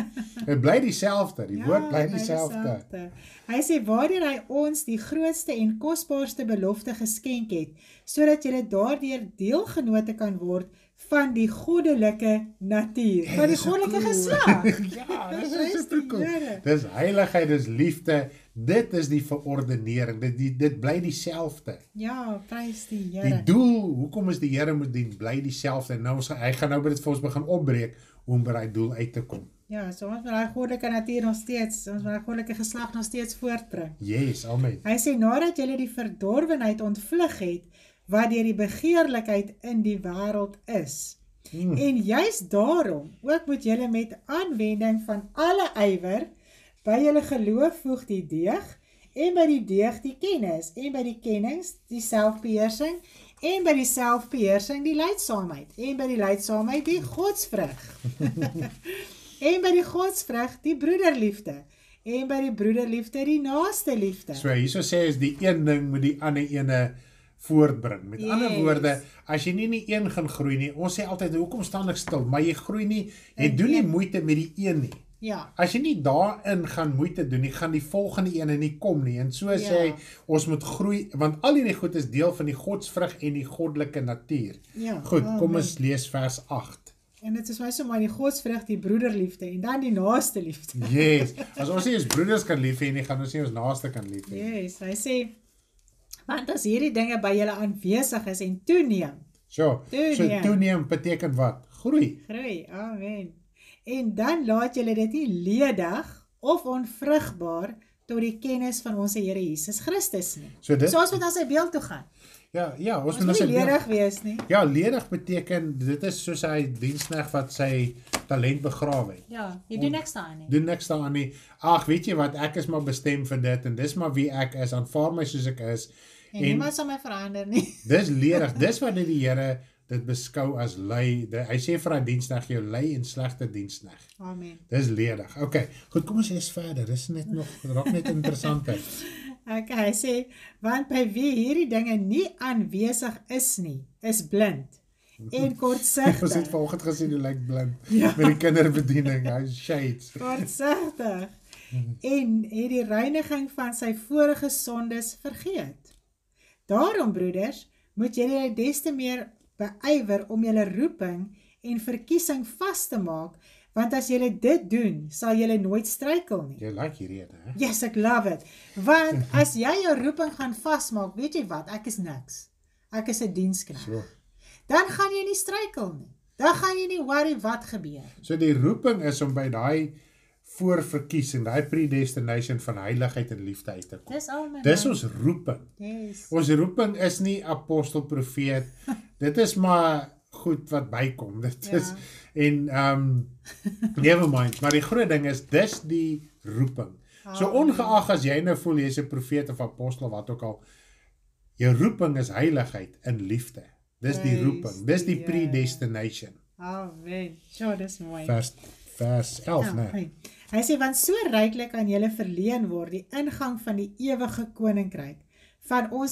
Dit bly dieselfde, die woord bly dieselfde. Hy sê, waardeur hy ons die grootste en kosbaarste belofte geskenk het, sodat julle daardeur deelgenote kan word van die goddelike natuur, van die goddelike geslag. Ja, dis so cool. Dis heiligheid, dis liefde, dit is die verordenering, dit bly dieselfde. Ja, prys die Here. Die doel, hoekom is die Here moet dien, bly dieselfde. Nou, hy gaan nou by dit vir ons begin opbreek, om by die doel uit te kom. Ja, so ons moet die goddelike natuur nog steeds, ons moet die goddelike geslag nog steeds voortbring. Yes, amen. Hy sê, nadat julle die verdorwenheid ontvlug het, wat deur die begeerlikheid in die wêreld is. En juist daarom, ook moet julle met aanwending van alle ywer, by julle geloof voeg die deeg, en by die deeg die kennis, en by die kennis die selfbeheersing, en by die selfbeheersing die lydsaamheid, en by die lydsaamheid die godsvrug. En by die godsvrug die broederliefde, en by die broederliefde die naaste liefde. So hierso sê is die een ding met die ander ene voortbring. Met ander woorde, as jy nie in die een gaan groei nie, ons sê altyd, hoekom staan ek stil, maar jy groei nie, jy doen nie moeite met die een nie. Ja. As jy nie daarin gaan moeite doen nie, gaan die volgende ene nie kom nie, en so sê hy, ons moet groei, want al hierdie goed is deel van die godsvrug en die goddelike natuur. Ja. Goed, kom ons lees vers 8. En dit is my so maar die godsvrug, die broederliefde, en dan die naaste liefde. Yes, as ons nie ons broeders kan lief hê nie, gaan ons nie ons naaste kan lief hê. Yes, hy sê, want as hierdie dinge by julle aanwesig is en toeneem. So toeneem beteken wat? Groei. Groei, amen. En dan laat julle dit nie ledig of onvrugbaar tot die kennis van ons Here Jesus Christus nie. So ons moet na sy beeld toe gaan. Ja, ons moet nie ledig wees nie. Ja, ledig beteken, dit is soos hy diensknegt wat sy talent begrawe het. Ja, jy doen niks daaraan nie. Doen niks daaraan nie. Ag, weet jy wat, ek is maar bestem vir dit, en dis maar wie ek is, aanvaar my soos ek is. En niemand sal my verander nie. Dis ledig, dis wat die Here dit beskou as lui. Hy sê vir hy diensknegt, jou lui en slegte diensknegt. Amen. Dis ledig. Okay, goed, kom ons lees verder. Dis net nog, raak net interessantheid. Okay, hy sê, want by wie hierdie dinge nie aanwesig is nie, is blind en kortsigtig. Ons het vanoggend gesien hoe lyk blind met die kinderbediening, hy shades. Kortsigtig en het die reiniging van sy vorige sondes vergeet. Daarom, broeders, moet julle des te meer beywer om julle roeping en verkiesing vas te maak, want as julle dit doen, sal julle nooit struikel nie. Jy like hierdie rede, hè? Yes, ek love it. Want as jy jou roeping gaan vasmaak, weet jy wat, ek is niks. Ek is 'n diensknegt. So. Dan gaan jy nie struikel nie. Dan gaan jy nie worry wat gebeur. So die roeping is om by daai voorverkiesing, daai predestination van heiligheid en liefde uit te kom. Dis ons roeping. Yes. Ons roeping is nie apostel, profeet. Dit is maar goed wat bykom. Dit is en never mind, maar die groot ding is dis die roeping. So ongeag as jy nou voel jy's 'n profeet of apostel wat ook al, jou roeping is heiligheid in liefde. Dis die roeping. Dis die predestination. Amen. So dis mooi. Vers 11, né? Hy sê, want so ryklik aan julle verleen word die ingang van die ewige koninkryk van ons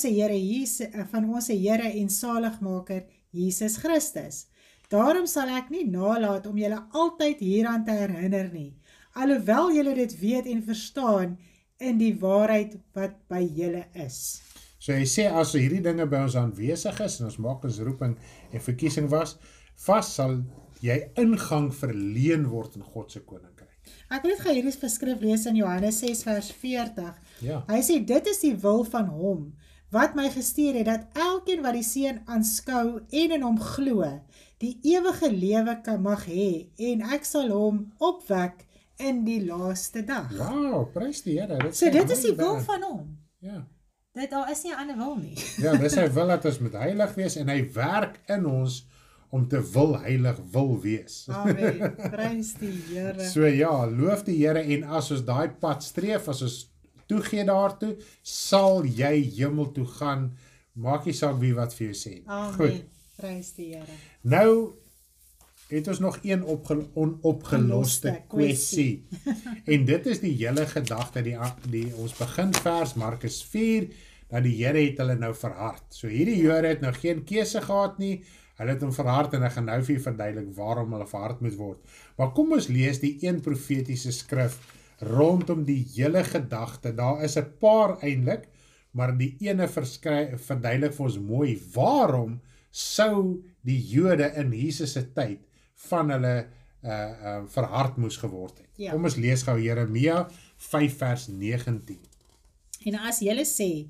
Here en Saligmaker Jesus Christus. Daarom sal ek nie nalat om julle altyd hieraan te herinner nie, alhoewel julle dit weet en verstaan in die waarheid wat by julle is. So hy sê, as hierdie dinge by ons aanwesig is, en ons maak ons roeping en verkiesing was, Vas sal jy ingang verleen word in God se koninkryk. Ek wil net gou hierdie verskrif lees in Johannes 6 vers 40. Ja. Hy sê, dit is die wil van hom, wat my gestuur het, dat elkeen wat die Seun aanskou en in hom glo, die ewige lewe kan mag hê, en ek sal hom opwek in die laaste dag. Wow, prys die Here. So dit is die wil van hom. Ja. Daar is nie 'n ander wil nie. Ja, dis hy wil dat ons moet heilig wees en hy werk in ons om te wil heilig wil wees. Amen. Prys die Here. So ja, loof die Here en as ons daai pad streef, as ons toegee daartoe, sal jy hemel toe gaan. Maak nie saak wie wat vir jou sê. Amen. Goed. Prys die Here. Nou het ons nog een onopgeloste kwessie. En dit is die hele gedagte, die ons begin vers Markus 4, dat die Here het hulle nou verhard. So hierdie Jode het nou geen keuse gehad nie, hulle het hom verhard en ek gaan nou vir verduidelik waarom hulle verhard moet word. Maar kom ons lees die een profetiese skrif rondom die hele gedagte. Daar is 'n paar eintlik, maar die ene verduidelik vir ons mooi waarom sou die Jode in Jesus se tyd van hulle verhard moes geword het. Ja. Kom ons lees gou Jeremia 5 vers 19. En as julle sê,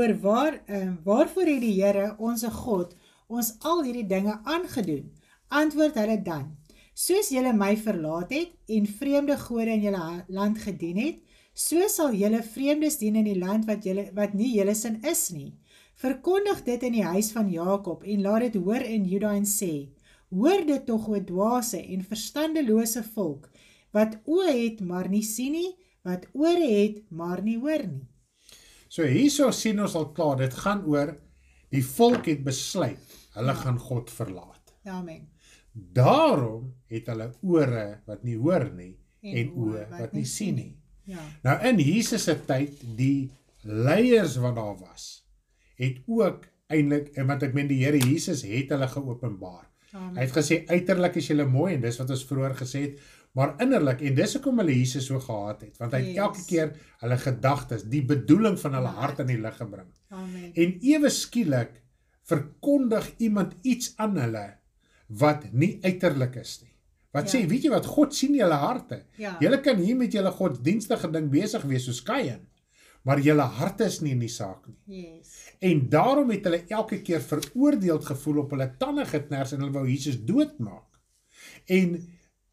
waarvoor het die Here, onse God, ons al hierdie dinge aangedoen? Antwoord hulle dan, soos julle my verlaat het en vreemde gode in julle land gedien het, so sal julle vreemdes dien in die land wat nie julle sin is nie. Verkondig dit in die huis van Jakob en laat dit hoor in Juda en sê, hoor dit tog, o dwaase en verstandelose volk, wat oë het maar nie sien nie, wat ore het maar nie hoor nie. So hierso sien ons al klaar, dit gaan oor, die volk het besluit, hulle gaan God verlaat. Amen. Daarom het hulle ore wat nie hoor nie, en oë wat nie sien nie. Ja. Nou in Jesus se tyd, die leiers wat daar was, het ook eintlik, en wat ek meen die Here Jesus het hulle geopenbaar. Hy het gesê, uiterlik is julle mooi, en dis wat ons vroeër gesê het, maar innerlik, en dis hoekom hulle Jesus so gehaat het, want hy het elke keer hulle gedagtes, die bedoeling van hulle hart in die lig gebring. Amen. En ewe skielik verkondig iemand iets aan hulle, wat nie uiterlik is nie. Wat sê, weet jy wat, God sien julle harte. Ja. Julle kan hier met julle godsdienstige ding besig wees soos Kain, maar julle harte is nie in die saak nie. Yes. En daarom het hulle elke keer veroordeeld gevoel op hulle tande geknars en hulle wou Jesus doodmaak. En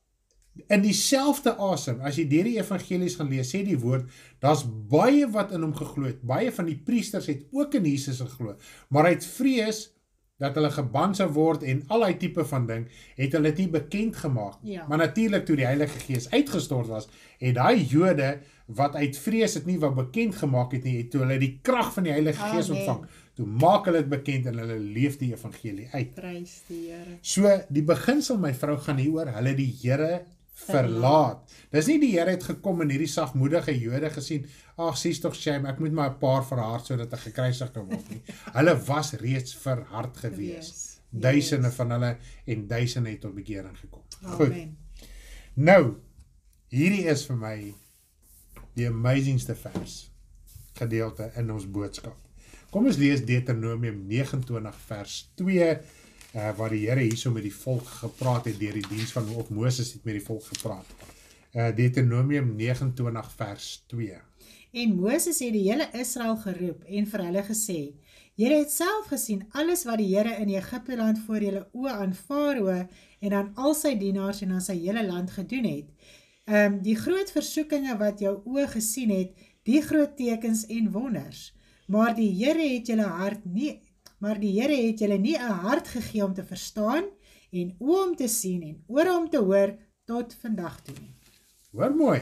in dieselfde asem, as jy deur die evangelies gaan lees, sê die woord, daar's baie wat in hom geglo het, baie van die priesters het ook in Jesus geglo, maar uit vrees dat hulle geban sou word en al die tipe van ding, het hulle dit nie bekend gemaak. Ja. Maar natuurlik toe die Heilige Gees uitgestort was, het daai Jode wat uit vrees dit nie wou bekend gemaak het nie, het toe hulle die krag van die Heilige Gees ontvang, toe maak hulle dit bekend en hulle leef die evangelie uit. Prys die Here. So die beginsel, my vrou, gaan hieroor, hulle die Here verlaat. Dis nie die Here het gekom en hierdie sagmoedige Jode gesien, ag, sies tog shame, ek moet maar 'n paar verhard sodat ek gekruisig kan word nie. Hulle was reeds verhard gewees. Duisende van hulle en duisende het tot bekering gekom. Goed. Amen. Nou, hierdie is vir my die amazingste vers gedeelte in ons boodskap. Kom ons lees Deuteronomium 29 vers 2, waar die Here hierso met die volk gepraat het deur die diens van, of Moses het met die volk gepraat. Deuteronomium 29 vers 2. En Moses het die hele Israel geroep en vir hulle gesê, julle het self gesien alles wat die Here in Egipte land voor julle oë aan Farao en aan al sy dienaars en aan sy hele land gedoen het. Die groot versoekinge wat jou oë gesien het, die groot tekens en wonders. Maar die Here het julle nie 'n hart gegee om te verstaan en oë om te sien en ore om te hoor tot vandag toe nie. Hoor mooi.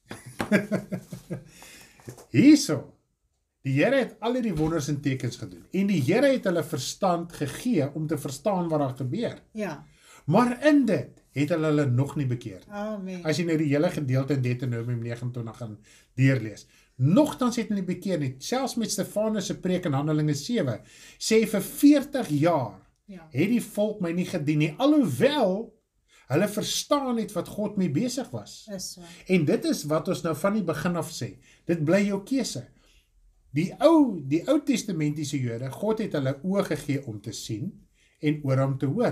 Hierso, die Here het al die wonders en tekens gedoen en die Here het hulle verstand gegee om te verstaan wat daar gebeur. Ja. Maar in dit het hulle nog nie bekeer. Amen. As jy nou die hele gedeelte in Deuteronomium 29 gaan deurlees. Nogtans het hulle bekeer nie, selfs met Stefanus se preek in Handelinge 7, sê vir 40 jaar het die volk my nie gedien nie, alhoewel hulle verstaan het wat God mee besig was. En dit is wat ons nou van die begin af sê, dit bly jou keuse. Die ou testamentiese Jode, God het hulle oë gegee om te sien en ore om te hoor,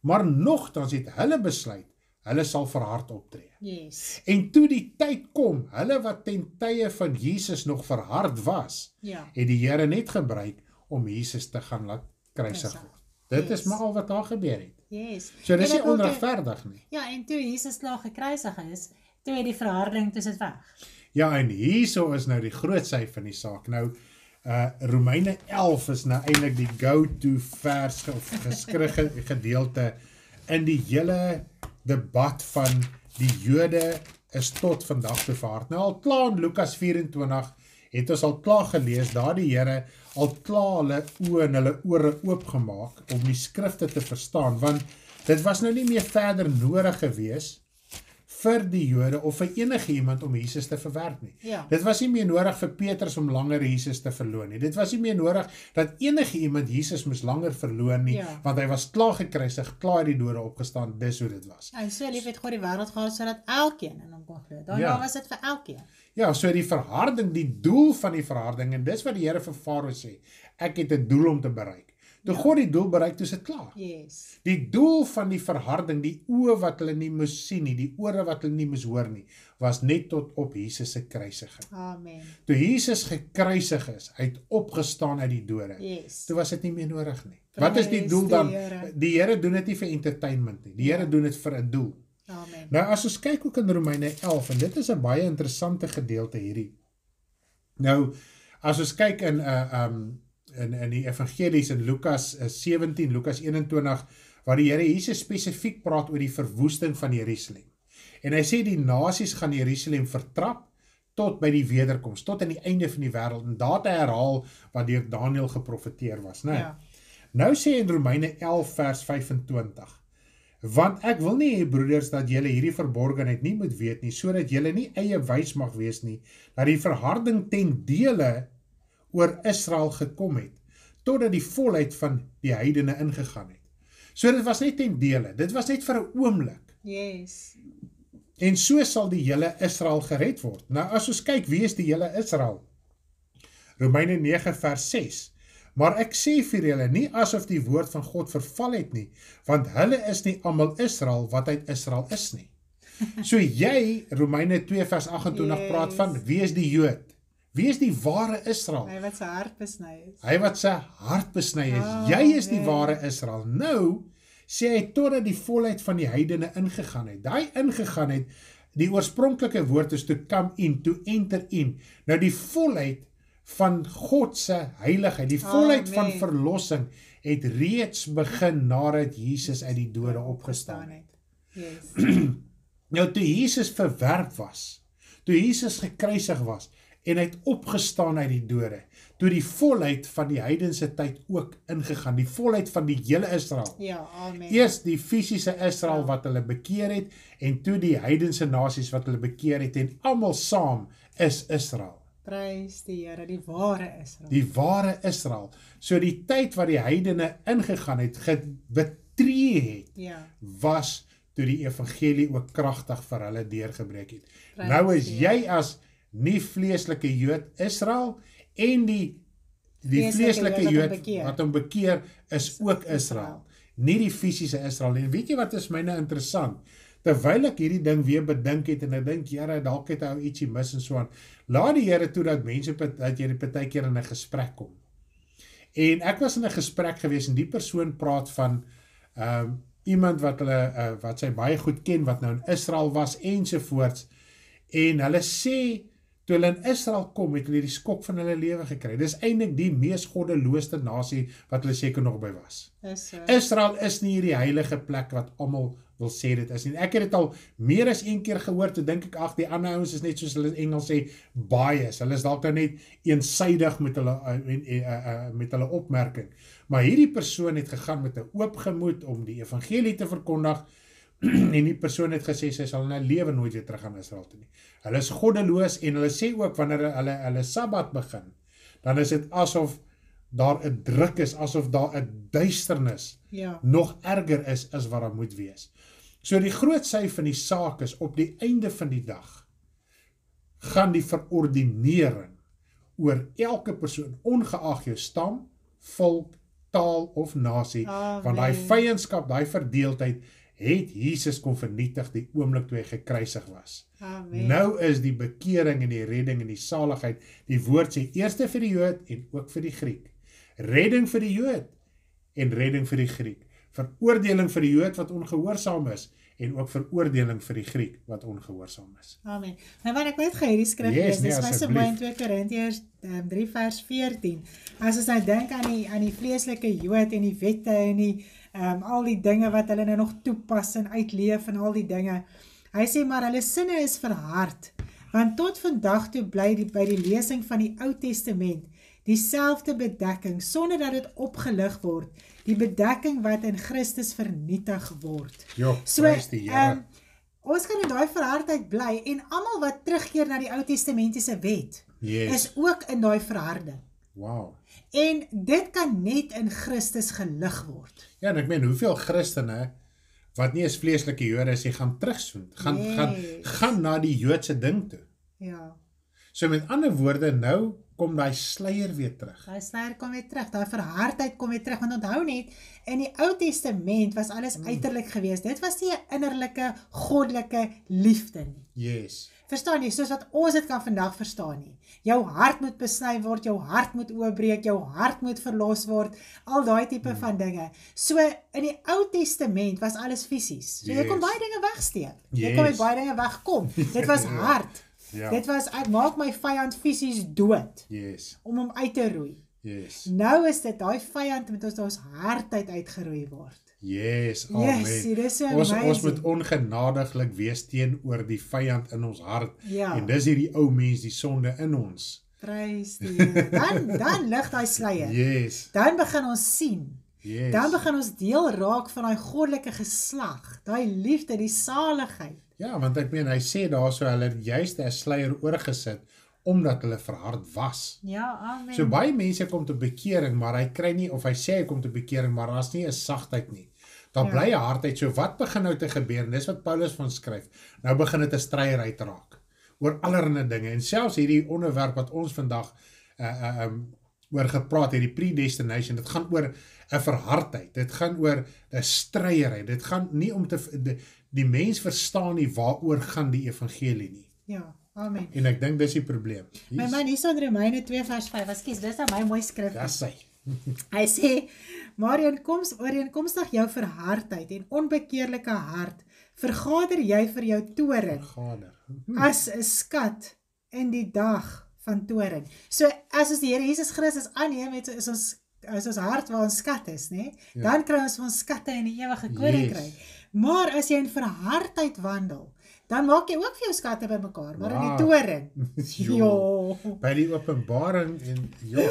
maar nogtans het hulle besluit, hulle sal verhard optree. Yes. En toe die tyd kom, hulle wat ten tye van Jesus nog verhard was, het die Here net gebruik om Jesus te gaan laat kruisig word. Dit is maar al wat daar gebeur het. Yes. So dis nie onregverdig nie. Ja, en toe Jesus klaar gekruisig is, toe het die verharding tussen weg. Ja, en hierso is nou die groot sy van die saak. Nou, Romeine 11 is nou eintlik die go-to vers of geskrif gedeelte in die hele debat van die Jode is tot vandag toe verhard. Nou al klaar in Lukas 24 het ons al klaar gelees, daar die Here al klaar hulle oë en hulle ore oopgemaak om die skrifte te verstaan, want dit was nou nie meer verder nodig gewees vir die Jode of vir enige iemand om Jesus te verwerp nie. Ja. Dit was nie meer nodig vir Petrus om langer Jesus te verloon nie. Dit was nie meer nodig dat enige iemand Jesus moes langer verloon nie, want hy was klaar gekruisig, klaar die dode opgestaan, dis hoe dit was. En so lief het God die wêreld gehad sodat elkeen in hom kon glo. Daarna was dit vir elkeen. Ja, so die verharding, die doel van die verharding, en dis wat die Here vir Farao sê, ek het 'n doel om te bereik. Toe God die doel bereik, toe is dit klaar. Yes. Die doel van die verharding, die oë wat hulle nie moes sien nie, die ore wat hulle nie moes hoor nie, was net tot op Jesus se kruisiging. Amen. Toe Jesus gekruisig is, hy het opgestaan uit die dode. Yes. Toe was dit nie meer nodig nie. Wat is die doel dan? Die Here doen dit nie vir entertainment nie. Die Here doen dit vir 'n doel. Amen. Nou as ons kyk ook in Romeine 11, en dit is 'n baie interessante gedeelte hierdie. Nou, as ons kyk in die evangelies in Lukas 17, Lukas 21, waar die Here Jesus spesifiek praat oor die verwoesting van Jerusalem. En hy sê die nasies gaan Jerusalem vertrap tot by die wederkoms, tot aan die einde van die wêreld, en daar te herhaal wat deur Daniël geprofeteer was, né? Ja. Nou sê in Romeine 11 vers 25, want ek wil nie hê broeders dat julle hierdie verborgenheid nie moet weet nie, sodat julle nie eie wys mag wees nie, dat die verharding ten dele oor Israel gekom het, totdat die volheid van die heidene ingegaan het. So dit was net ten dele, dit was net vir 'n oomblik. Yes. En so sal die hele Israel gered word. Nou as ons kyk, wie is die hele Israel? Romeine 9 vers 6. Maar ek sê vir julle, nie asof die woord van God verval het nie, want hulle is nie almal Israel wat uit Israel is nie. So jy, Romeine 2 vers 28 praat van, wie is die Jood? Wie is die ware Israel? Hy wat sy hart besny is. Hy wat sy hart besny is. Jy is die ware Israel. Nou, sê hy totdat die volheid van die heidene ingegaan het. Daai ingegaan het, die oorspronklike woord is to come in, to enter in. Nou die volheid van God se heiligheid, die volheid van verlossing, het reeds begin nadat Jesus uit die dode opgestaan het. Yes. Nou toe Jesus verwerp was, toe Jesus gekruisig was, en hy het opgestaan uit die dode, toe die volheid van die heidense tyd ook ingegaan, die volheid van die hele Israel. Ja, amen. Eers die fisiese Israel wat hulle bekeer het, en toe die heidense nasies wat hulle bekeer het, en almal saam is Israel. Prys die Here, die ware Israel. Die ware Israel. So die tyd wat die heidene ingegaan het, betree het, was toe die evangelie ook kragtig vir hulle deurgebreek het. Prys, nou is jy as nie vleeslike Jood Israel, en die vleeslike Jood wat hom bekeer is ook Israel. Nie die fisiese Israel. En weet jy wat is my nou interessant? Terwyl ek hierdie ding weer bedink het, en ek dink, Here, dalk het hy ietsie mis en so aan, laat die Here toe dat mense, dat jy partykeer in 'n gesprek kom. En ek was in 'n gesprek gewees, en die persoon praat van iemand wat sy baie goed ken, wat nou in Israel was, ensovoorts, en hulle sê, toe hulle in Israel kom, het hulle die skok van hulle lewe gekry. Dis eintlik die mees goddeloosste nasie wat hulle seker nog by was. Israel is nie hierdie heilige plek wat almal wil sê dit is nie. Ek het dit al meer as een keer gehoor, toe dink ek, ag, die ander ouens is net soos hulle in Engels sê, bias. Hulle is dalk nou net eensydig met hulle opmerking. Maar hierdie persoon het gegaan met 'n oop gemoed om die evangelie te verkondig, en die persoon het gesê, sy sal in haar lewe nooit weer terug aan Israel toe nie. Hulle is goddeloos, en hulle sê ook, wanneer hulle Sabbat begin, dan is dit asof daar 'n druk is, asof daar 'n duisternis nog erger is as wat daar moet wees. So die groot sy van die saak is, op die einde van die dag, gaan die verordinering oor elke persoon, ongeag jou stam, volk, taal of nasie, van daai vyandskap, daai verdeeldheid, het Jesus kon vernietig die oomblik toe hy gekruisig was. Amen. Nou is die bekering en die redding en die saligheid, die woord sê eerste vir die Jood en ook vir die Griek. Redding vir die Jood en redding vir die Griek. Veroordeling vir die Jood wat ongehoorsaam is en ook veroordeling vir die Griek wat ongehoorsaam is. Amen. Nou wat ek net hierdie skrif lees, dis my so mooi in 2 Korintiërs 3 vers 14. As ons nou dink aan die vleeslike Jood en die wette en die al die dinge wat hulle nou nog toepas en uitleef en al die dinge. Hy sê maar hulle sinne is verhard, want tot vandag toe bly by die lesing van die Ou Testament dieselfde bedekking, sonder dat dit opgelig word, die bedekking wat in Christus vernietig word. Prys die Here. Ons kan in daai verhardheid bly, en almal wat terugkeer na die Ou Testamentiese wet, is ook in daai verharding. Wow. En dit kan net in Christus gelig word. Ja, en ek meen, hoeveel Christene, wat nie as vleeslike Jode is, gaan terugsoen, gaan na die Joodse ding toe. Ja. So met ander woorde, nou kom daai sluier weer terug. Daai sluier kom weer terug, daai verhardheid kom weer terug, want onthou net, in die Ou Testament was alles uiterlik geweest, dit was nie 'n innerlike, goddelike liefde nie. Yes. Verstaan jy, soos wat ons dit kan vandag verstaan nie. Jou hart moet besny word, jou hart moet oopbreek, jou hart moet verlos word, al daai tipe van dinge. So, in die Ou Testament was alles fisies. So, jy kon baie dinge wegsteek. Jy kon met baie dinge wegkom. Dit was hard. Dit was, ek maak my vyand fisies dood. Om hom uit te roei. Nou is dit, daai vyand moet ons hardheid uitgeroei word. Amen. Dis so ons moet ongenadiglik wees teenoor die vyand in ons hart. En dis hierdie ou mens, die sonde in ons. Prys die Here. Dan lig daai sluier. Dan begin ons sien. Dan begin ons deel raak van daai goddelike geslag, daai liefde, die saligheid. Ja, want ek meen, hy sê daar so, hulle het juist 'n sluier oorgesit, omdat hulle verhard was. Ja, amen. So baie mense kom tot bekering, maar hy kry nie, of hy sê hy kom tot bekering, maar daar's nie 'n sagtheid nie. Daar bly 'n hardheid, so wat begin nou te gebeur, en dis wat Paulus van skryf, nou begin dit 'n stryder uitraak, oor allerlei dinge, en selfs hierdie onderwerp wat ons vandag oor gepraat het, die predestination, dit gaan oor 'n verhardheid, dit gaan oor 'n stryderheid, dit gaan nie om die mens verstaan nie waaroor gaan die evangelie nie. Ja, amen. En ek dink dis die probleem. My man, hier in Romeine 2 vers 5, ekskuus, dis nou my mooi skrif. Ja, sy. Hy sê, maar ooreenkomstig jou verhardheid en onbekeerlike hart, vergader jy vir jou toorn, as 'n skat in die dag van toorn. So, as ons die Here Jesus Christus aanneem, is ons hart waar ons skat is, nee? Dan kry ons ons skatte in die ewige koninkryk. Maar as jy in verhardheid wandel, dan maak jy ook vir jou skatte by mekaar, maar in die toorn. By die openbaring en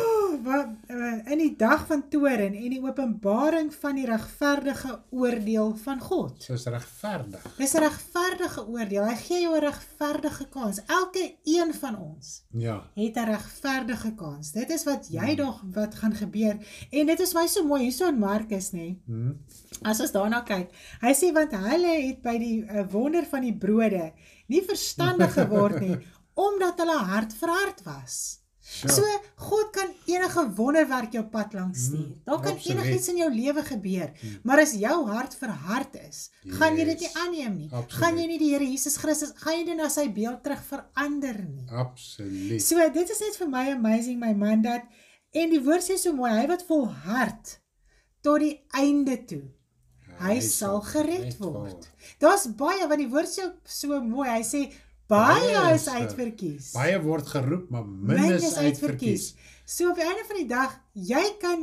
in die dag van toorn en die openbaring van die regverdige oordeel van God. So is regverdig. Dis 'n regverdige oordeel. Hy gee jou 'n regverdige kans. Elke een van ons het 'n regverdige kans. Dit is wat wat gaan gebeur. En dit is my so mooi hierso in Markus, nê. As ons daarna kyk, hy sê want hulle het by die wonder van die brode nie verstandig geword nie, omdat hulle hart verhard was. So, God kan enige wonderwerk jou pad langs stuur. Daar kan enigiets in jou lewe gebeur, maar as jou hart verhard is, gaan jy dit nie aanneem nie. Gaan jy nie die Here Jesus Christus, gaan jy dit na sy beeld terug verander nie. Absoluut. So, dit is net vir my amazing, my man, dat, en die woord sê so mooi, hy wat volhard tot die einde toe, hy sal gered word. Daar's baie, want die woord sê so mooi, hy sê, baie is uitverkies. Baie word geroep, maar min is uitverkies. So op die einde van die dag, jy kan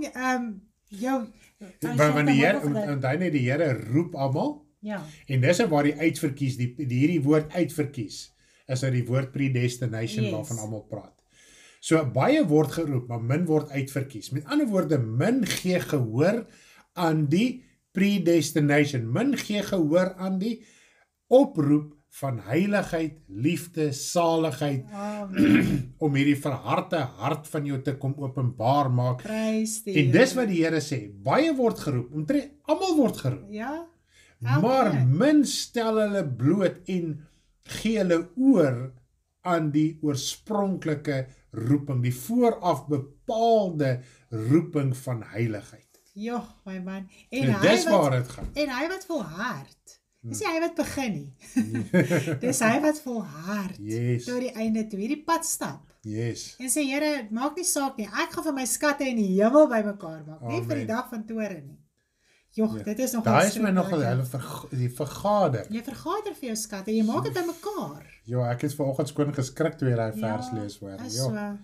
want die Here roep almal. En dis waar die uitverkies, hierdie woord uitverkies, is uit die woord predestination waarvan almal praat. So baie word geroep, maar min word uitverkies. Met ander woorde, min gee gehoor aan die predestination. Min gee gehoor aan die oproep van heiligheid, liefde, saligheid, om hierdie verharde hart van jou te kom openbaar maak. En dis wat die Here sê, baie word geroep, almal word geroep. Maar min stel hulle bloot en gee hulle oor aan die oorspronklike roeping, die vooraf bepaalde roeping van heiligheid. Joh, my man. En dis waar dit gaan. En hy wat volhard. Dis nie hy wat begin nie. Dis hy wat volhard. Yes. Tot die einde toe, hierdie pad stap. Yes. En sê, Here, maak nie saak nie. Ek gaan vir my skatte in die hemel bymekaar maak. Nie vir die dag van tore nie. Joh, dit is nog daar is my nog hulle vergader. Jy vergader vir jou skatte. Jy maak dit bymekaar. Ja, ek het vanoggend skoon geskrik toe jy daai vers lees hoor. Ja.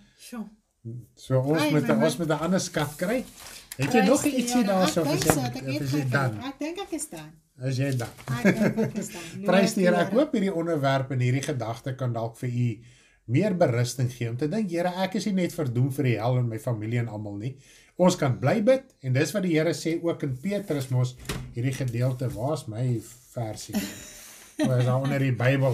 So ons met 'n ander skat kry. Het jy nog ietsie daarso gesê dan? Ek dink ek is dan. As jy dan. Ek dink ek is dan. Prys die Here. Ek hoop hierdie onderwerp en hierdie gedagte kan dalk vir u meer berusting gee om te dink, Here, ek is nie net verdoem vir die hel en my familie en almal nie. Ons kan bly bid en dis wat die Here sê ook in Petrus mos hierdie gedeelte. Waar's my versie? Waar is daar onder die Bybel?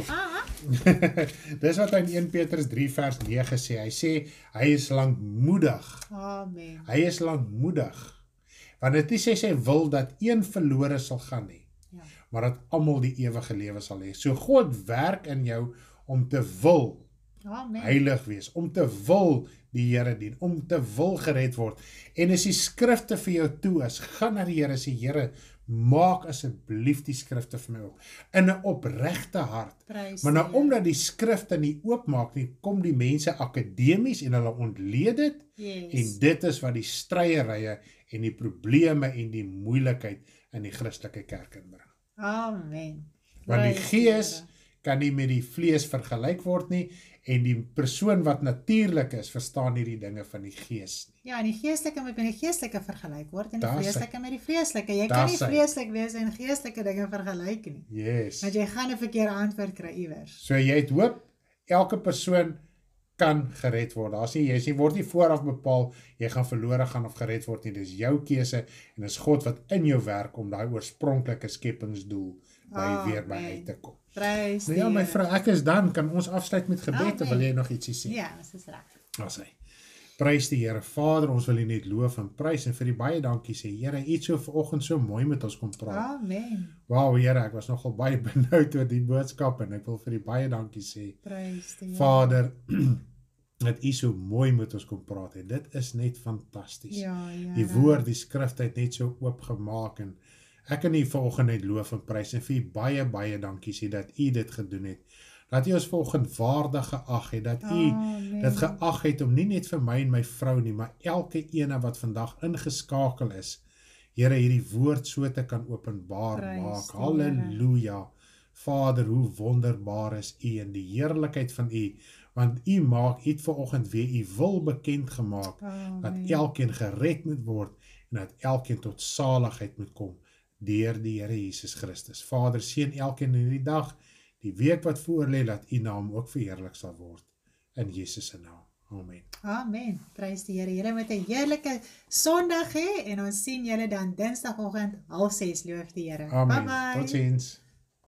Dis wat hy in 1 Petrus 3 vers 9 sê. Hy sê hy is lankmoedig. Amen. Hy is lankmoedig. Want dit sê sy wil dat een verlore sal gaan nie. Ja. Maar dat almal die ewige lewe sal hê. So God werk in jou om te wil heilig wees, om te wil die Here dien, om te wil gered word. En as die skrifte vir jou toe is, gaan na die Here sê, Here, maak asseblief die skrifte vir my op, in 'n opregte hart. Maar nou omdat die skrifte nie oopmaak nie, kom die mense akademies en hulle ontleed dit, en dit is wat die stryery en die probleme en die moeilikheid in die Christelike kerk inbring. Amen. Want die gees kan nie met die vlees vergelyk word nie, en die persoon wat natuurlik is, verstaan nie die dinge van die gees nie. Ja, en die geestelike moet met die geestelike vergelyk word, en die vleeslike met die vleeslike. Jy kan nie vleeslik wees en geestelike dinge vergelyk nie. Yes. Want jy gaan 'n verkeerde antwoord kry iewers. So jy het hoop, elke persoon kan gered word. Jy word nie vooraf bepaal, jy gaan verlore gaan of gered word nie. Dis jou keuse, en dis God wat in jou werk om daai oorspronklike skepingsdoel weer by uit te kom. Prys nou ja, my vrou, ek is dan, kan ons afsluit met gebed, of wil jy nog ietsie sê? Ja, dis reg. As hy. Prys die Here. Vader, ons wil U net loof en prys, en vir die baie dankie sê, Here, U het so vanoggend so mooi met ons kom praat. Amen. Wow, Here, ek was nogal baie benoud oor die boodskap, en ek wil vir die baie dankie sê. Prys die Here. Vader, dat U so mooi met ons kom praat, en dit is net fantasties. Ja, die woord, die skrif het net so oopgemaak, en ek kan U vanoggend net loof en prys, en vir U baie, baie dankie sê, dat U dit gedoen het. Dat U ons vanoggend waardig geag het, dat U dit geag het om nie net vir my en my vrou nie, maar elke ene wat vandag ingeskakel is, Here, hierdie woord so te kan openbaar maak. Halleluja. Vader, hoe wonderbaar is U en die heerlikheid van U, want U het vanoggend weer U wil bekend gemaak, dat elkeen gered moet word, en dat elkeen tot saligheid moet kom, deur die Here Jesus Christus. Vader, seën elkeen in die dag, die week wat voorlê, dat U naam ook verheerlik sal word. In Jesus se naam. Amen. Amen. Prys die Here. Julle moet 'n heerlike Sondag hê, en ons sien julle dan Dinsdagoggend 5:30. Loof die Here. Amen. Bye bye. Totsiens.